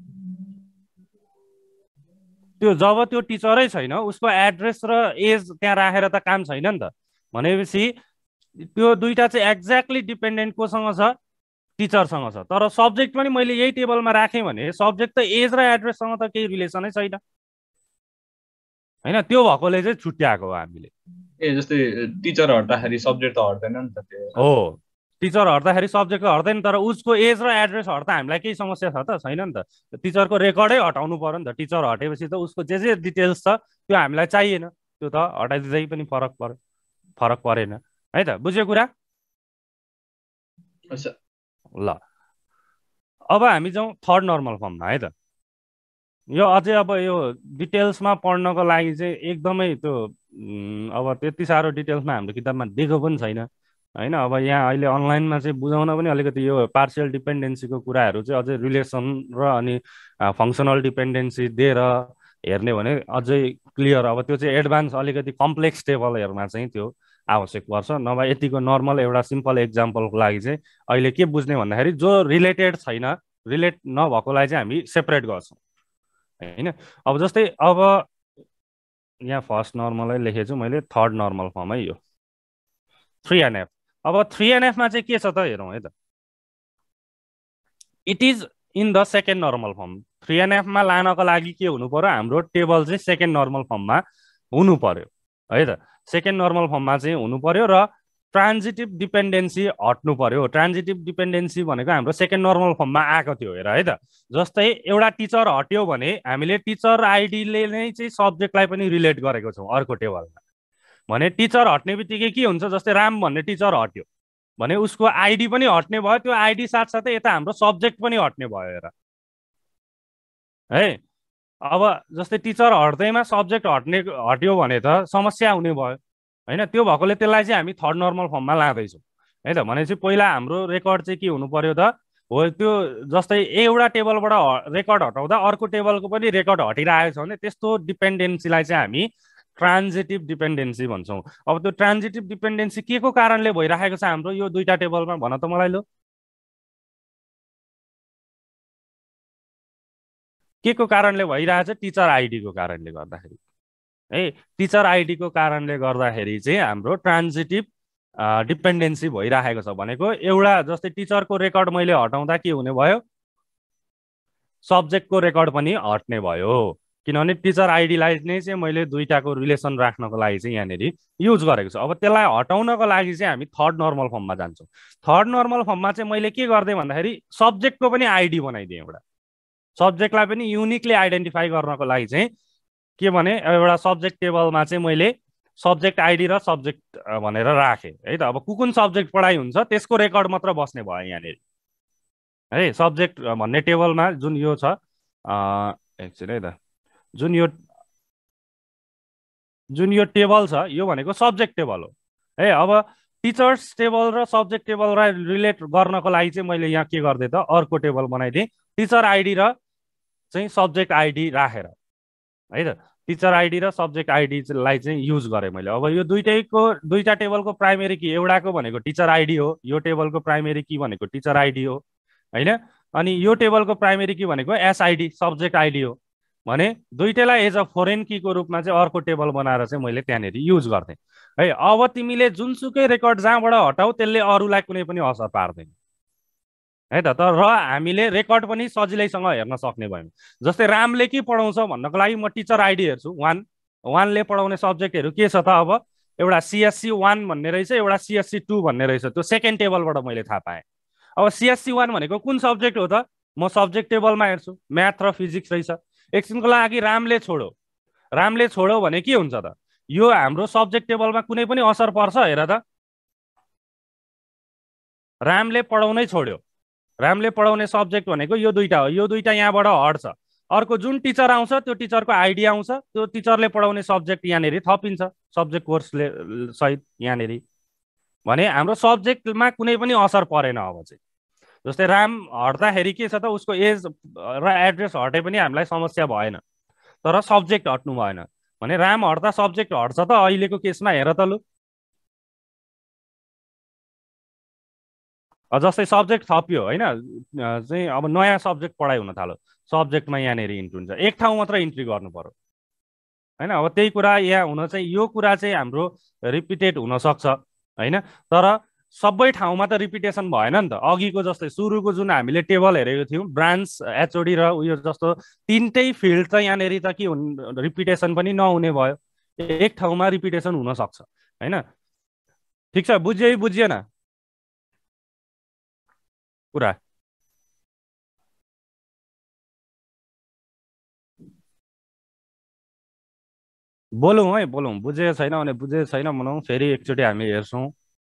त्यो जब त्यो टिचरै छैन उसको एड्रेस र एज त्यहाँ राखेर त काम छैन नि त। भनेपछि त्यो दुईटा चाहिँ एक्ज्याक्टली डिपेन्डेन्ट कोसँग छ? टिचरसँग छ। तर सब्जेक्ट पनि मैले यही टेबलमा राखेँ भने सब्जेक्ट त एज र एड्रेससँग त केही रिलेसनै छैन, होइन? त्यो भएकोले चाहिँ छुट्याएको हो हामीले। ए जस्तै टिचर हट्दाखेरि सब्जेक्ट त हट्दैन नि त? त्यो हो, टिचर हट्दाखेरि सब्जेक्ट त हट्दैन, तर उसको एज र एड्रेस हट्दा हामीलाई केही समस्या छ त? छैन नि त। टिचरको रेकर्डै हटाउनु पर्यो नि त। टिचर हटेपछि त उसको जे जे डिटेल्स छ त्यो हामीलाई चाहिएन, त्यो त हटाइदिँदै पनि फरक पर्यो, फरक परेन है त। बुझ्यो कुरा? ल अब हामी जाउँ थर्ड नर्मल फर्ममा है त। यो अझै अब यो डिटेल्समा पढ्नको लागि चाहिँ एकदमै त्यो अब त्यति साह्रो डिटेल्समा हाम्रो किताबमा दिएको पनि छैन, होइन? अब यहाँ अहिले अनलाइनमा चाहिँ बुझाउन पनि अलिकति यो पार्सियल डिपेन्डेन्सीको कुराहरू चाहिँ अझै रिलेसन र अनि फङ्सनल डिपेन्डेन्सी दिएर हेर्ने भने अझै क्लियर। अब त्यो चाहिँ एडभान्स अलिकति कम्प्लेक्स टेबलहरूमा चाहिँ त्यो आवश्यक पर्छ। नभए यतिको नर्मल एउटा सिम्पल एक्जाम्पलको लागि चाहिँ अहिले के बुझ्ने भन्दाखेरि जो रिलेटेड छैन, रिलेट नभएकोलाई चाहिँ हामी सेपरेट गर्छौँ, होइन? अब जस्तै अब यहाँ फर्स्ट नर्मलै लेखेको छु मैले, थर्ड नर्मल फर्म है यो थ्री एनएफ। अब थ्री एनएफमा चाहिँ के छ त हेरौँ है त। It is in the second normal form. Three एनएफमा लानको लागि के हुनु पर्यो, हाम्रो टेबल चाहिँ सेकेन्ड नर्मल फर्ममा हुनु पर्यो है त। सेकेन्ड नर्मल फर्ममा चाहिँ हुनु पर्यो र ट्रान्जिटिभ डिपेन्डेन्सी हट्नु पर्यो। ट्रान्जिटिभ डिपेन्डेन्सी भनेको हाम्रो सेकेन्ड नर्मल फर्ममा आएको थियो, हेर है त। जस्तै एउटा टिचर हट्यो भने हामीले टिचर आइडीले नै चाहिँ सब्जेक्टलाई पनि रिलेट गरेको छौँ अर्को टेबलमा। भने टिचर हट्ने बित्तिकै के हुन्छ, जस्तै राम भन्ने टिचर हट्यो भने उसको आइडी पनि हट्ने भयो, त्यो आइडी साथसाथै यता हाम्रो सब्जेक्ट पनि हट्ने भयो, हेर है। अब जस्तै टिचर हट्दैमा सब्जेक्ट हट्ने हट्यो भने त समस्या हुने भयो, होइन? त्यो भएकोले त्यसलाई चाहिँ हामी थर्ड नर्मल फर्ममा लाँदैछौँ है त। भनेपछि पहिला हाम्रो रेकर्ड चाहिँ के हुनु पर्यो त, हो त्यो जस्तै एउटा टेबलबाट रेकर्ड हटाउँदा अर्को टेबलको पनि रेकर्ड हटिरहेको छ भने त्यस्तो डिपेन्डेन्सीलाई चाहिँ हामी ट्रान्जिटिभ डिपेन्डेन्सी भन्छौँ। अब त्यो ट्रान्जिटिभ डिपेन्डेन्सी के को कारणले भइरहेको छ हाम्रो यो दुईटा टेबलमा, भन त मलाई। लो के को कारणले भइरहेछ? टिचर आइडीको कारणले गर्दाखेरि है। टिचर आइडीको कारणले गर्दाखेरि चाहिँ हाम्रो ट्रान्जिटिभ डिपेन्डेन्सी भइराखेको छ भनेको एउटा जस्तै टिचरको रेकर्ड मैले हटाउँदा के हुने भयो सब्जेक्टको रेकर्ड पनि हट्ने भयो किनभने टिचर आइडीलाई नै चाहिँ मैले दुईटाको रिलेसन राख्नको लागि चाहिँ यहाँनिर युज गरेको छु। अब त्यसलाई हटाउनको लागि चाहिँ हामी थर्ड नर्मल फर्ममा जान्छौँ। थर्ड नर्मल फर्ममा चाहिँ मैले के गर्दै भन्दाखेरि सब्जेक्टको पनि आइडी बनाइदिएँ। एउटा सब्जेक्टलाई पनि युनिकली आइडेन्टिफाई गर्नको लागि चाहिँ के भने एउटा सब्जेक्ट टेबलमा चाहिँ मैले सब्जेक्ट आइडी र सब्जेक्ट भनेर राखेँ है त। अब कुन सब्जेक्ट पढाइ हुन्छ त्यसको रेकर्ड मात्र बस्ने भयो यहाँनिर है। सब्जेक्ट भन्ने टेबलमा जुन यो छ एकछिन है त, जुन यो जुन यो टेबल छ यो भनेको सब्जेक्ट टेबल हो है। अब टिचर्स टेबल र सब्जेक्ट टेबललाई रिलेट गर्नको लागि चाहिँ मैले यहाँ के गर्दै त अर्को टेबल बनाइदिएँ टिचर आइडी र चाहिँ सब्जेक्ट आइडी राखेर है त। टिचर आइडी र सब्जेक्ट आइडीलाई चाहिँ युज गरेँ मैले। अब यो दुइटैको दुईटा टेबलको प्राइमेरी की एउटाको भनेको टिचर आइडी हो, यो टेबलको प्राइमेरी की भनेको टिचर आइडी हो होइन। अनि यो टेबलको प्राइमेरी की भनेको एसआइडी सब्जेक्ट आइडी हो भने दुइटैलाई एज अ फोरेन कीको रूपमा चाहिँ अर्को टेबल बनाएर चाहिँ मैले त्यहाँनिर युज गर्थेँ है। अब तिमीले जुनसुकै रेकर्ड जहाँबाट हटाऊ त्यसले अरूलाई कुनै पनि असर पार्दैन है त। तर र हामीले रेकर्ड पनि सजिलैसँग हेर्न सक्ने भयौँ। जस्तै रामले के पढाउँछ भन्नको लागि म टिचर आइडी हेर्छु वान, वानले पढाउने सब्जेक्टहरू के छ त अब एउटा सिएससी वान भन्ने रहेछ एउटा सिएससी टू भन्ने रहेछ, त्यो सेकेन्ड टेबलबाट मैले थाहा पाएँ। अब सिएससी वान भनेको कुन सब्जेक्ट हो त म सब्जेक्ट टेबलमा हेर्छु म्याथ र फिजिक्स रहेछ। एकछिनको लागि रामले छोडो रामले छोडो भने के हुन्छ त यो हाम्रो सब्जेक्ट टेबलमा कुनै पनि असर पर्छ हेर त। रामले पढाउनै छोड्यो, रामले पढाउने सब्जेक्ट भनेको यो दुईटा हो, यो दुईटा यहाँबाट हट्छ। अर्को जुन टिचर आउँछ त्यो टिचरको आइडी आउँछ, त्यो टिचरले पढाउने सब्जेक्ट यहाँनिर थपिन्छ सब्जेक्ट कोर्सले सहित यहाँनिर भने हाम्रो सब्जेक्टमा कुनै पनि असर परेन। अब चाहिँ जस्तै राम हट्दाखेरि के छ त उसको एज र एड्रेस हटे पनि हामीलाई समस्या भएन तर सब्जेक्ट हट्नु भएन भने राम हट्दा सब्जेक्ट हट्छ त अहिलेको केसमा हेर त लु। जस्तै सब्जेक्ट थप्यो होइन चाहिँ अब नयाँ सब्जेक्ट पढाइ हुन थाल्यो सब्जेक्टमा यहाँनिर इन्ट्री हुन्छ, एक ठाउँ मात्र इन्ट्री गर्नु पर्यो होइन। अब त्यही कुरा यहाँ हुन चाहिँ यो कुरा चाहिँ हाम्रो रिपिटेड हुनसक्छ होइन तर सबै ठाउँमा त रिपिटेसन भएन नि त। अघिको जस्तै सुरुको जुन हामीले टेबल हेरेको थियौँ ब्रान्च एचओडी र उयो जस्तो तिनटै फिल्ड त यहाँनिर त के हुन् रिपिटेसन पनि नहुने भयो, एक ठाउँमा रिपिटेसन हुनसक्छ होइन। ठिक छ बुझ्यो कि बुझिएन कुरा? बोलौँ है बोलौँ, बुझेको छैन भने बुझेको छैन भनौँ फेरि एकचोटि हामी हेर्छौँ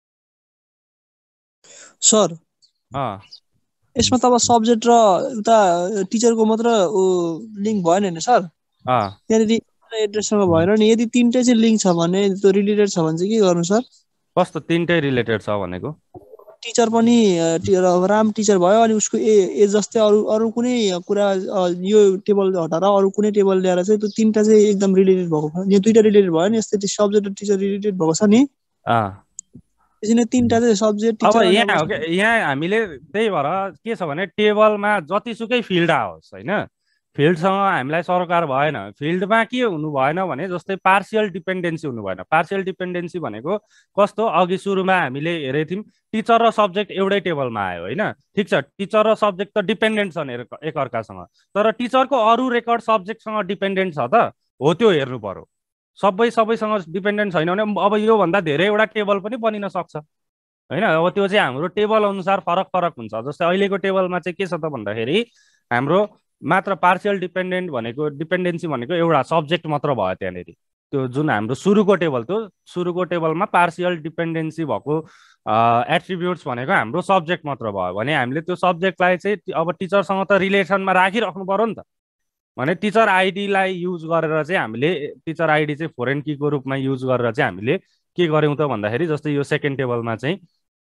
सर। यसमा त अब सब्जेक्ट र उता टिचरको मात्र लिङ्क भएन होइन सर? त्यहाँनिर एड्रेससँग भएन नि। यदि तिनटै चाहिँ लिङ्क छ भने त्यो रिलेटेड छ भने चाहिँ के गर्नु सर? कस्तो तिनटै रिलेटेड छ भनेको? टिचर पनि राम टिचर भयो अनि उसको ए एज जस्तै अरू अरू कुनै कुरा यो टेबल हटाएर अरू कुनै टेबल ल्याएर चाहिँ त्यो तिनवटा चाहिँ एकदम रिलेटेड भएको यो दुईवटा रिलेटेड भयो नि यस्तै सब्जेक्ट र टिचर रिलेटेड भएको छ नि त्यसरी नै तिनवटा चाहिँ सब्जेक्ट टिचर। अब यहाँ हो कि यहाँ हामीले त्यही भएर के छ भने टेबलमा जतिसुकै फिल्ड आओस् होइन फिल्डसँग हामीलाई सरकार भएन। फिल्डमा के हुनु भएन भने जस्तै पार्सियल डिपेन्डेन्सी हुनु भएन। पार्सियल डिपेन्डेन्सी भनेको कस्तो अघि सुरुमा हामीले हेरेको थियौँ टिचर र सब्जेक्ट एउटै टेबलमा आयो होइन। ठिक छ टिचर र सब्जेक्ट त डिपेन्डेन्ट छन् एकअर्कासँग तर टिचरको अरू रेकर्ड सब्जेक्टसँग डिपेन्डेन्ट छ त हो त्यो हेर्नु पर्यो। सबै सबैसँग डिपेन्डेन्ट छैन भने अब योभन्दा धेरैवटा टेबल पनि बनिन सक्छ होइन। अब त्यो चाहिँ हाम्रो टेबल अनुसार फरक फरक हुन्छ। जस्तै अहिलेको टेबलमा चाहिँ के छ त भन्दाखेरि हाम्रो मात्र पार्सियल डिपेन्डेन्ट भनेको डिपेन्डेन्सी भनेको एउटा सब्जेक्ट मात्र भयो त्यहाँनिर। त्यो जुन हाम्रो सुरुको टेबल त्यो सुरुको टेबलमा पार्सियल डिपेन्डेन्सी भएको एट्रिब्युट्स भनेको हाम्रो सब्जेक्ट मात्र भयो भने हामीले त्यो सब्जेक्टलाई चाहिँ अब टिचरसँग त रिलेसनमा राखिराख्नु पर्यो नि त भने टिचर आइडीलाई युज गरेर चाहिँ हामीले टिचर आइडी चाहिँ फोरेन कीको रूपमा युज गरेर चाहिँ हामीले के गर्यौँ त भन्दाखेरि जस्तै यो सेकेन्ड टेबलमा चाहिँ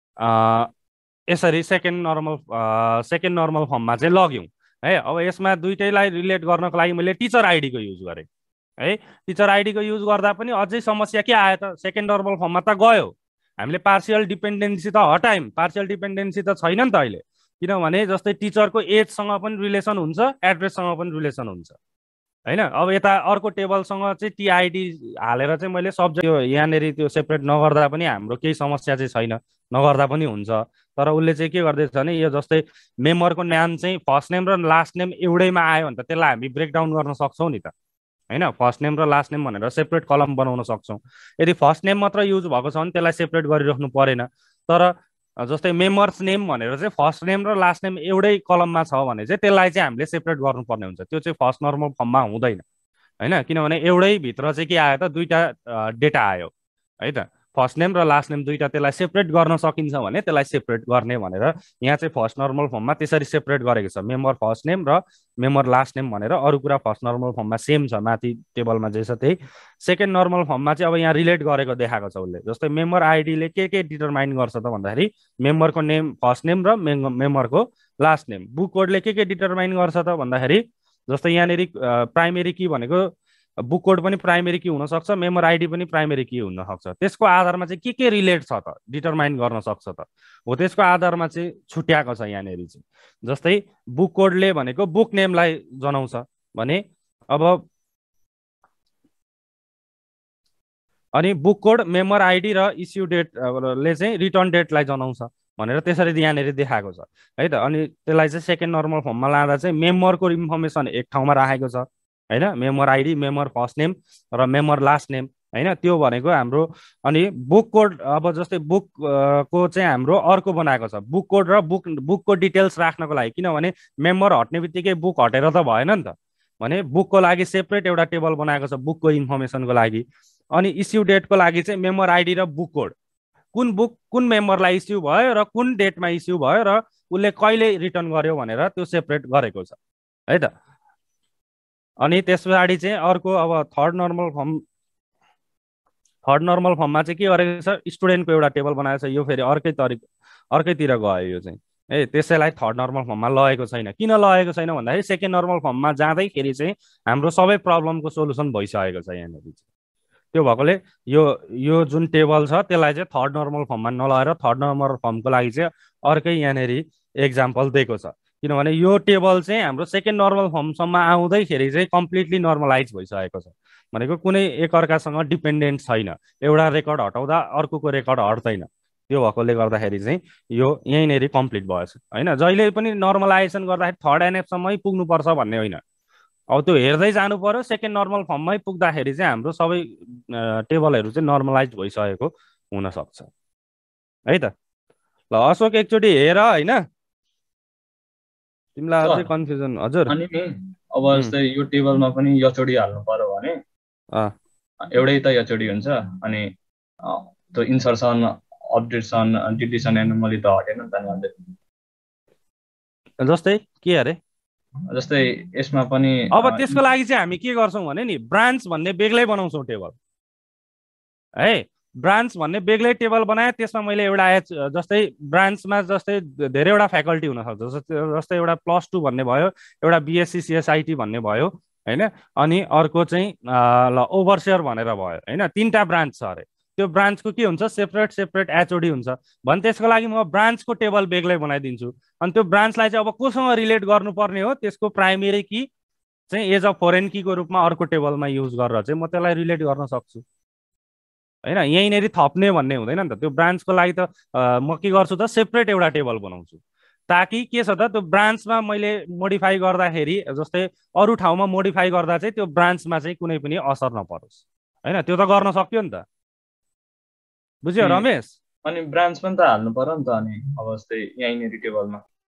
यसरी सेकेन्ड नर्मल सेकेन्ड नर्मल फर्ममा चाहिँ लग्यौँ है। अब यसमा दुइटैलाई रिलेट गर्नको लागि मैले टिचर आइडीको युज गरेँ है। टिचर आइडीको युज गर्दा पनि अझै समस्या के आयो त सेकेन्ड नर्मल फर्ममा त गयो हामीले पार्सियल डिपेन्डेन्सी त हटायौँ, पार्सियल डिपेन्डेन्सी त छैन नि त अहिले किनभने जस्तै टिचरको एजसँग पनि रिलेसन हुन्छ एड्रेससँग पनि रिलेसन हुन्छ होइन। अब यता अर्को टेबलसँग चाहिँ टिआइडी हालेर चाहिँ मैले सब्जेक्ट यो यहाँनिर त्यो सेपरेट नगर्दा पनि हाम्रो केही समस्या चाहिँ छैन, नगर्दा पनि हुन्छ। तर उसले चाहिँ के गर्दैछ भने यो जस्तै मेम्बरको नाम चाहिँ फर्स्ट नेम र लास्ट नेम एउटैमा आयो भने त त्यसलाई हामी ब्रेकडाउन गर्न सक्छौँ नि त, होइन। फर्स्ट नेम र लास्ट नेम भनेर सेपरेट कलम बनाउन सक्छौँ। यदि फर्स्ट नेम मात्र युज भएको छ भने त्यसलाई सेपरेट गरिराख्नु परेन। तर जस्तै मेम्बर्स नेम भनेर चाहिँ फर्स्ट नेम र लास्ट नेम एउटै कलममा छ भने चाहिँ त्यसलाई चाहिँ हामीले सेपरेट गर्नुपर्ने हुन्छ। त्यो चाहिँ फर्स्ट नर्मल फर्ममा हुँदैन, होइन। किनभने एउटै भित्र चाहिँ के आयो त, दुईवटा डेटा आयो है त, फर्स्ट नेम र लास्ट नेम दुईवटा। त्यसलाई सेपरेट गर्न सकिन्छ भने त्यसलाई सेपरेट गर्ने भनेर यहाँ चाहिँ फर्स्ट नर्मल फर्ममा त्यसरी सेपरेट गरेको छ, मेम्बर फर्स्ट नेम र मेम्बर लास्ट नेम भनेर। अरू कुरा फर्स्ट नर्मल फर्ममा सेम छ, माथि टेबलमा जे छ त्यही। सेकेन्ड नर्मल फर्ममा चाहिँ अब यहाँ रिलेट गरेको देखाएको छ उसले। जस्तै मेम्बर आइडीले के के डिटरमाइन गर्छ त भन्दाखेरि मेम्बरको नेम फर्स्ट नेम र मेम्बरको लास्ट नेम। बुक कोडले के के डिटरमाइन गर्छ त भन्दाखेरि जस्तै यहाँनिर प्राइमेरी की भनेको बुक कोड पनि प्राइमेरी की हुनसक्छ, मेम्बर आइडी पनि प्राइमेरी की हुनसक्छ। त्यसको आधारमा चाहिँ के के रिलेट छ त डिटरमाइन गर्न सक्छ त हो, त्यसको आधारमा चाहिँ छुट्याएको छ यहाँनिर चाहिँ। जस्तै बुक कोडले भनेको बुक नेमलाई जनाउँछ भने अब अनि बुक कोड मेम्बर आइडी र इस्यु डेटले चाहिँ रिटर्न डेटलाई जनाउँछ भनेर त्यसरी यहाँनिर देखाएको छ है त। अनि त्यसलाई चाहिँ सेकेन्ड नर्मल फर्ममा लाँदा चाहिँ मेम्बरको इन्फर्मेसन एक ठाउँमा राखेको छ, होइन। Member ID, member first name र मेम्बर लास्ट नेम, होइन। त्यो भनेको हाम्रो अनि बुक कोड अब जस्तै बुक को चाहिँ हाम्रो अर्को बनाएको छ, बुक कोड र बुक बुकको डिटेल्स राख्नको लागि। किनभने मेम्बर हट्ने बित्तिकै बुक हटेर त भएन नि त, भने बुकको लागि सेपरेट एउटा टेबल बनाएको छ बुकको इन्फर्मेसनको लागि। अनि इस्यु डेटको लागि चाहिँ मेम्बर आइडी र बुक कोड, कुन बुक कुन मेम्बरलाई इस्यु भयो र कुन डेटमा इस्यु भयो र उसले कहिले रिटर्न गर्यो भनेर त्यो सेपरेट गरेको छ है त। अनि त्यस पछाडि चाहिँ अर्को अब third normal form third normal फर्ममा चाहिँ के गरेको छ, स्टुडेन्टको एउटा टेबल बनाएको छ। यो फेरि अर्कै तरिका अर्कैतिर गयो यो चाहिँ है, त्यसैलाई थर्ड नर्मल फर्ममा लगेको छैन। किन लगेको छैन भन्दाखेरि सेकेन्ड नर्मल फर्ममा जाँदैखेरि चाहिँ हाम्रो सबै प्रब्लमको सोल्युसन भइसकेको छ यहाँनिर। त्यो भएकोले यो यो जुन टेबल छ त्यसलाई चाहिँ थर्ड नर्मल फर्ममा नलगाएर थर्ड नर्मल फर्मको लागि चाहिँ अर्कै यहाँनिर इक्जाम्पल दिएको छ। किनभने यो टेबल चाहिँ हाम्रो सेकेन्ड नर्मल फर्मसम्म आउँदैखेरि चाहिँ कम्प्लिटली नर्मलाइज भइसकेको छ, भनेको कुनै एकअर्कासँग डिपेन्डेन्ट छैन। एउटा रेकर्ड हटाउँदा अर्कोको रेकर्ड हट्दैन। त्यो भएकोले गर्दाखेरि चाहिँ यो यहीँनिर कम्प्लिट भएछ, होइन। जहिले पनि नर्मलाइजेसन गर्दाखेरि थर्ड एनएफसम्मै पुग्नुपर्छ भन्ने होइन। अब त्यो हेर्दै जानु पर्यो, सेकेन्ड नर्मल फर्ममै पुग्दाखेरि चाहिँ हाम्रो सबै टेबलहरू चाहिँ नर्मलाइज भइसकेको हुनसक्छ है त। ल अशोक एकचोटि हेर, होइन, तिमीलाई अझै कन्फ्युजन। हजुर अनि नि अब जस्तै यो टेबलमा पनि एचओडी हाल्नु पर्यो भने एउटै त एचओडी हुन्छ। अनि त्यो इन्सर्सन, अपडेसन, डिलिसन, एनोमली त हटेन नि त। जस्तै के अरे जस्तै यसमा पनि अब त्यसको लागि चाहिँ हामी के गर्छौँ भने नि ब्रान्च भन्ने बेग्लै बनाउँछौँ टेबल है। ब्रान्च भन्ने बेग्लै टेबल बनाए, त्यसमा मैले एउटा एच जस्तै ब्रान्चमा जस्तै धेरैवटा फ्याकल्टी हुनसक्छ। जस्तै एउटा प्लस टू भन्ने भयो, एउटा बिएससी सिएसआइटी भन्ने भयो, होइन। अनि अर्को चाहिँ ल ओभरसियर भनेर भयो, होइन। तिनवटा ब्रान्च छ अरे। त्यो ब्रान्चको के हुन्छ, सेपरेट सेपरेट एचओडी हुन्छ भने त्यसको लागि म ब्रान्चको टेबल बेग्लै बनाइदिन्छु। अनि त्यो ब्रान्चलाई चाहिँ अब कोसँग रिलेट गर्नुपर्ने हो, त्यसको प्राइमेरी की चाहिँ एज अ फोरेन कीको रूपमा अर्को टेबलमा युज गरेर चाहिँ म त्यसलाई रिलेट गर्न सक्छु, होइन। यहीँनिर थप्ने भन्ने हुँदैन नि त। त्यो ब्रान्चको लागि त म के गर्छु त, सेपरेट एउटा टेबल बनाउँछु, ताकि के छ त त्यो ब्रान्चमा मैले मोडिफाई गर्दाखेरि जस्तै अरू ठाउँमा मोडिफाई गर्दा चाहिँ त्यो ब्रान्चमा चाहिँ कुनै पनि असर नपरोस्, होइन। त्यो त गर्न सक्यो नि त, बुझ्यो रमेश? अनि ब्रान्च पनि त हाल्नु पर्यो नि त। अनि अब जस्तै यहीँनिर टेबलमा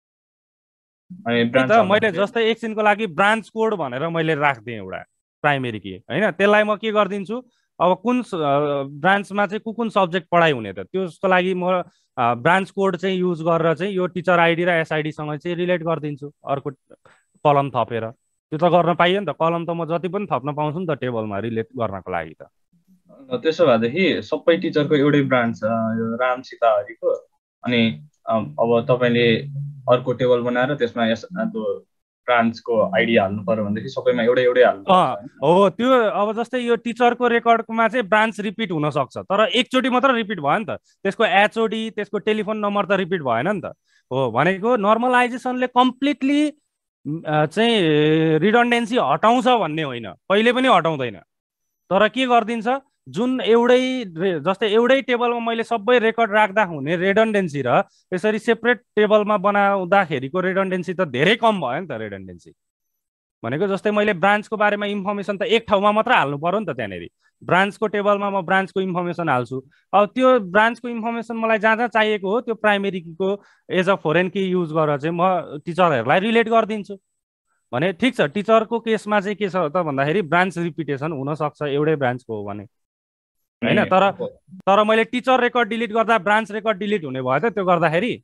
अनि ब्रान्च मैले जस्तै एकछिनको लागि ब्रान्च कोड भनेर मैले राख्दिएँ एउटा प्राइमेरी की, होइन। त्यसलाई म के गरिदिन्छु, अब कुन ब्रान्चमा चाहिँ कुन कुन सब्जेक्ट पढाइ हुने त त्यसको लागि म ब्रान्च कोड चाहिँ युज गरेर चाहिँ यो टिचर आइडी र एसआइडीसँग चाहिँ रिलेट गरिदिन्छु अर्को कलम थपेर। त्यो त गर्न पाइयो नि त, कलम त म जति पनि थप्न पाउँछु नि त टेबलमा रिलेट गर्नको लागि त। त्यसो भएदेखि सबै टिचरको एउटै ब्रान्च छ, यो राम सीता हरिको। अनि अब तपाईँले अर्को टेबल बनाएर त्यसमा यस त्यो ब्रान्चको आइडी हाल्नु पर्यो भनेदेखि सबैमा एउटै एउटै हाल्नु हो। त्यो अब जस्तै यो टिचरको रेकर्डमा चाहिँ ब्रान्च रिपिट हुनसक्छ, तर एकचोटि मात्र रिपिट भयो नि त। त्यसको एचओडी, त्यसको टेलिफोन नम्बर त रिपिट भएन नि त। हो भनेको नर्मलाइजेसनले कम्प्लिटली चाहिँ रिडन्डेन्सी हटाउँछ भन्ने होइन, कहिले पनि हटाउँदैन। तर के गरिदिन्छ, जुन एउटै जस्तै एउटै टेबलमा मैले सबै रेकर्ड राख्दा हुने रिडन्डेन्सी र यसरी सेपरेट टेबलमा बनाउँदाखेरिको रिडन्डेन्सी त धेरै कम भयो नि त। रिडन्डेन्सी भनेको जस्तै मैले ब्रान्चको बारेमा इन्फर्मेसन त एक ठाउँमा मात्र हाल्नु पर्यो नि त। त्यहाँनिर ब्रान्चको टेबलमा म ब्रान्चको इन्फर्मेसन हाल्छु। अब त्यो ब्रान्चको इन्फर्मेसन मलाई जहाँ जहाँ चाहिएको हो त्यो प्राइमेरी कीको as a foreign key use गरेर चाहिँ म टिचरहरूलाई रिलेट गरिदिन्छु भने ठिक छ। टिचरको केसमा चाहिँ के छ त भन्दाखेरि ब्रान्च रिपिटेसन हुनसक्छ एउटै ब्रान्चको हो भने होइन। तर तर मैले टिचर रेकर्ड डिलिट गर्दा ब्रान्च रेकर्ड डिलिट हुने भयो त त्यो गर्दाखेरि?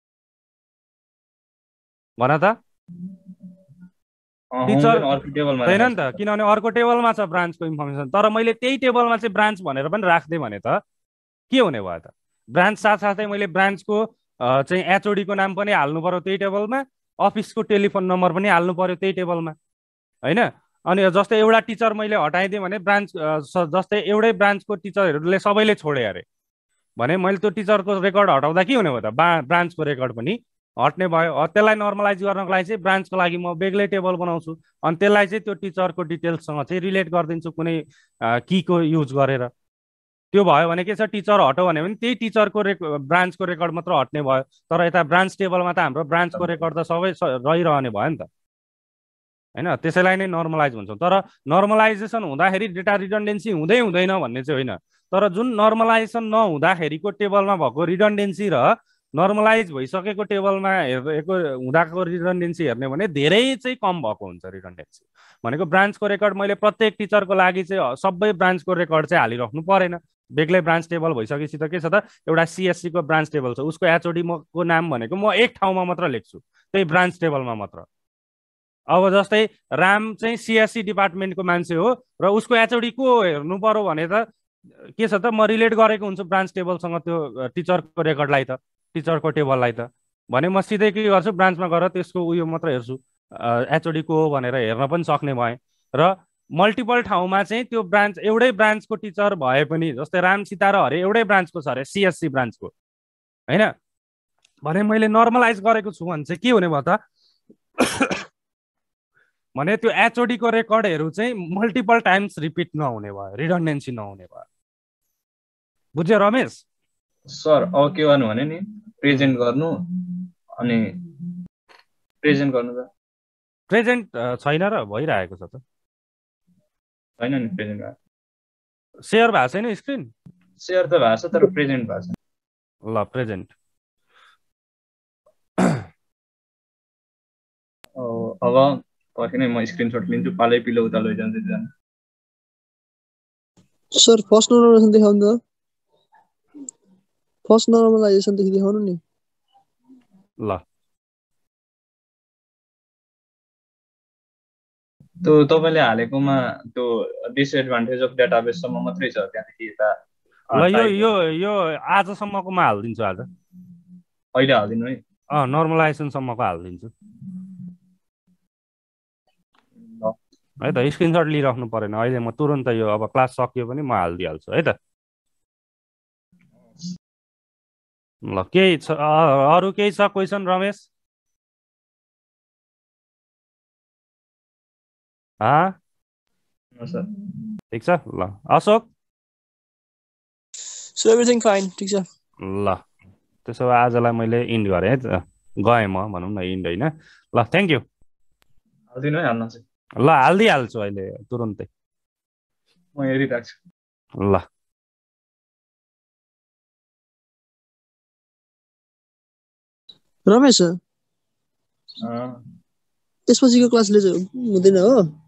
भन त। टिचर छैन नि त, किनभने अर्को टेबलमा छ ब्रान्चको इन्फर्मेसन। तर मैले त्यही टेबलमा चाहिँ ब्रान्च भनेर पनि राख्दै भने त के हुने भयो त? ब्रान्च साथसाथै मैले ब्रान्चको चाहिँ एचओडीको नाम पनि हाल्नु पर्यो त्यही टेबलमा, अफिसको टेलिफोन नम्बर पनि हाल्नु पर्यो त्यही टेबलमा होइन। अनि जस्तै एउटा टिचर मैले हटाइदिएँ भने ब्रान्च जस्तै एउटै ब्रान्चको टिचरहरूले सबैले छोडे अरे भने मैले त्यो टिचरको रेकर्ड हटाउँदा के हुने भयो त? ब्रान्चको रेकर्ड पनि हट्ने भयो। त्यसलाई नर्मलाइज गर्नको लागि चाहिँ ब्रान्चको लागि म बेग्लै टेबल बनाउँछु अनि त्यसलाई चाहिँ त्यो टिचरको डिटेल्ससँग चाहिँ रिलेट गरिदिन्छु कुनै कीको युज गरेर। त्यो भयो भने के छ, टिचर हटाउ भने पनि त्यही टिचरको रेक ब्रान्चको रेकर्ड मात्र हट्ने भयो। तर यता ब्रान्च टेबलमा त हाम्रो ब्रान्चको रेकर्ड त सबै रहिरहने भयो नि त होइन। त्यसैलाई नै नर्मलाइज भन्छौँ। तर नर्मलाइजेसन हुँदाखेरि डेटा रिडन्डेन्सी हुँदै हुँदैन भन्ने चाहिँ होइन। तर जुन नर्मलाइजेसन नहुँदाखेरिको टेबलमा भएको रिडन्डेन्सी र नर्मलाइज भइसकेको टेबलमा हेरेको हुँदाको रिडन्डेन्सी हेर्ने भने धेरै चाहिँ कम भएको हुन्छ रिडन्डेन्सी भनेको। ब्रान्चको रेकर्ड मैले प्रत्येक टिचरको लागि चाहिँ सबै ब्रान्चको रेकर्ड चाहिँ हालिराख्नु परेन। बेग्लै ब्रान्च टेबल भइसकेपछि त के छ त, एउटा सिएससीको ब्रान्च टेबल छ, उसको एचओडी को नाम भनेको म एक ठाउँमा मात्र लेख्छु त्यही ब्रान्च टेबलमा मात्र। अब जस्तै राम चाहिँ सिएससी डिपार्टमेन्टको मान्छे हो र उसको एचओडी को हेर्नु पर्यो भने त के छ त, म रिलेट गरेको हुन्छु ब्रान्च टेबलसँग त्यो टिचरको रेकर्डलाई त, टिचरको टेबललाई त भने म सिधै के गर्छु, ब्रान्चमा गएर त्यसको उयो मात्र हेर्छु, एचओडी को हो भनेर हेर्न पनि सक्ने भएँ। र मल्टिपल ठाउँमा चाहिँ त्यो ब्रान्च एउटै ब्रान्चको टिचर भए पनि जस्तै राम सीता र हरे एउटै ब्रान्चको छ अरे सिएससी ब्रान्चको होइन भने मैले नर्मलाइज गरेको छु भने चाहिँ के हुने भयो त भने त्यो एचओडीको रेकर्डहरू चाहिँ मल्टिपल टाइम्स रिपिट नहुने भयो, रिडन्डेन्सी नहुने भयो। बुझ्यो रमेश? सर अब के गर्नु भने नि प्रेजेन्ट गर्नु अनि प्रेजेन्ट गर्नु त प्रेजेन्ट छैन र भइरहेको छ त छैन नि प्रेजेन्ट भएको। सेयर भएको छैन स्क्रिन? सेयर त भएको छ तर प्रेजेन्ट भएको छैन। ल प्रेजेन्ट अब पर्खिन म स्क्रिनसट लिन्छु, पालै पिलो उता लैजान्छु जानु। सर फर्स्ट नर्मलाइजेसन देखाउनु त, फर्स्ट नर्मलाइजेसन देखि देखाउनु नि। ल त्यो तपाईँले हालेकोमा त्यो डिसएडभान्टेज अफ डेटाबेससम्म मात्रै छ, त्यहाँदेखि यता ल यो यो यो आजसम्मकोमा हालिदिन्छु। आज अहिले हालिदिनु है। अँ नर्मलाइजेसनसम्मको हालिदिन्छु है त। स्क्रिनसट लिइराख्नु परेन अहिले, म तुरन्त यो अब क्लास सकियो पनि म हालिदिइहाल्छु है त। ल केही छ अरू केही छ क्वेसन रमेश? हाँ ठिक छ। ल अशोक? सो एभ्रिथिङ फाइन, ठिक छ। ल त्यसो भए आजलाई मैले इन्ड गरेँ है त, गएँ म भनौँ न इन्ड होइन। ल थ्याङ्क यू। हालिदिनु है, हाल्नु चाहिँ। ल हालिदिइहाल्छु अहिले तुरुन्तै, म हेरिराख्छु। ल रमेश अँ त्यसपछिको क्लासले चाहिँ हुँदैन हो?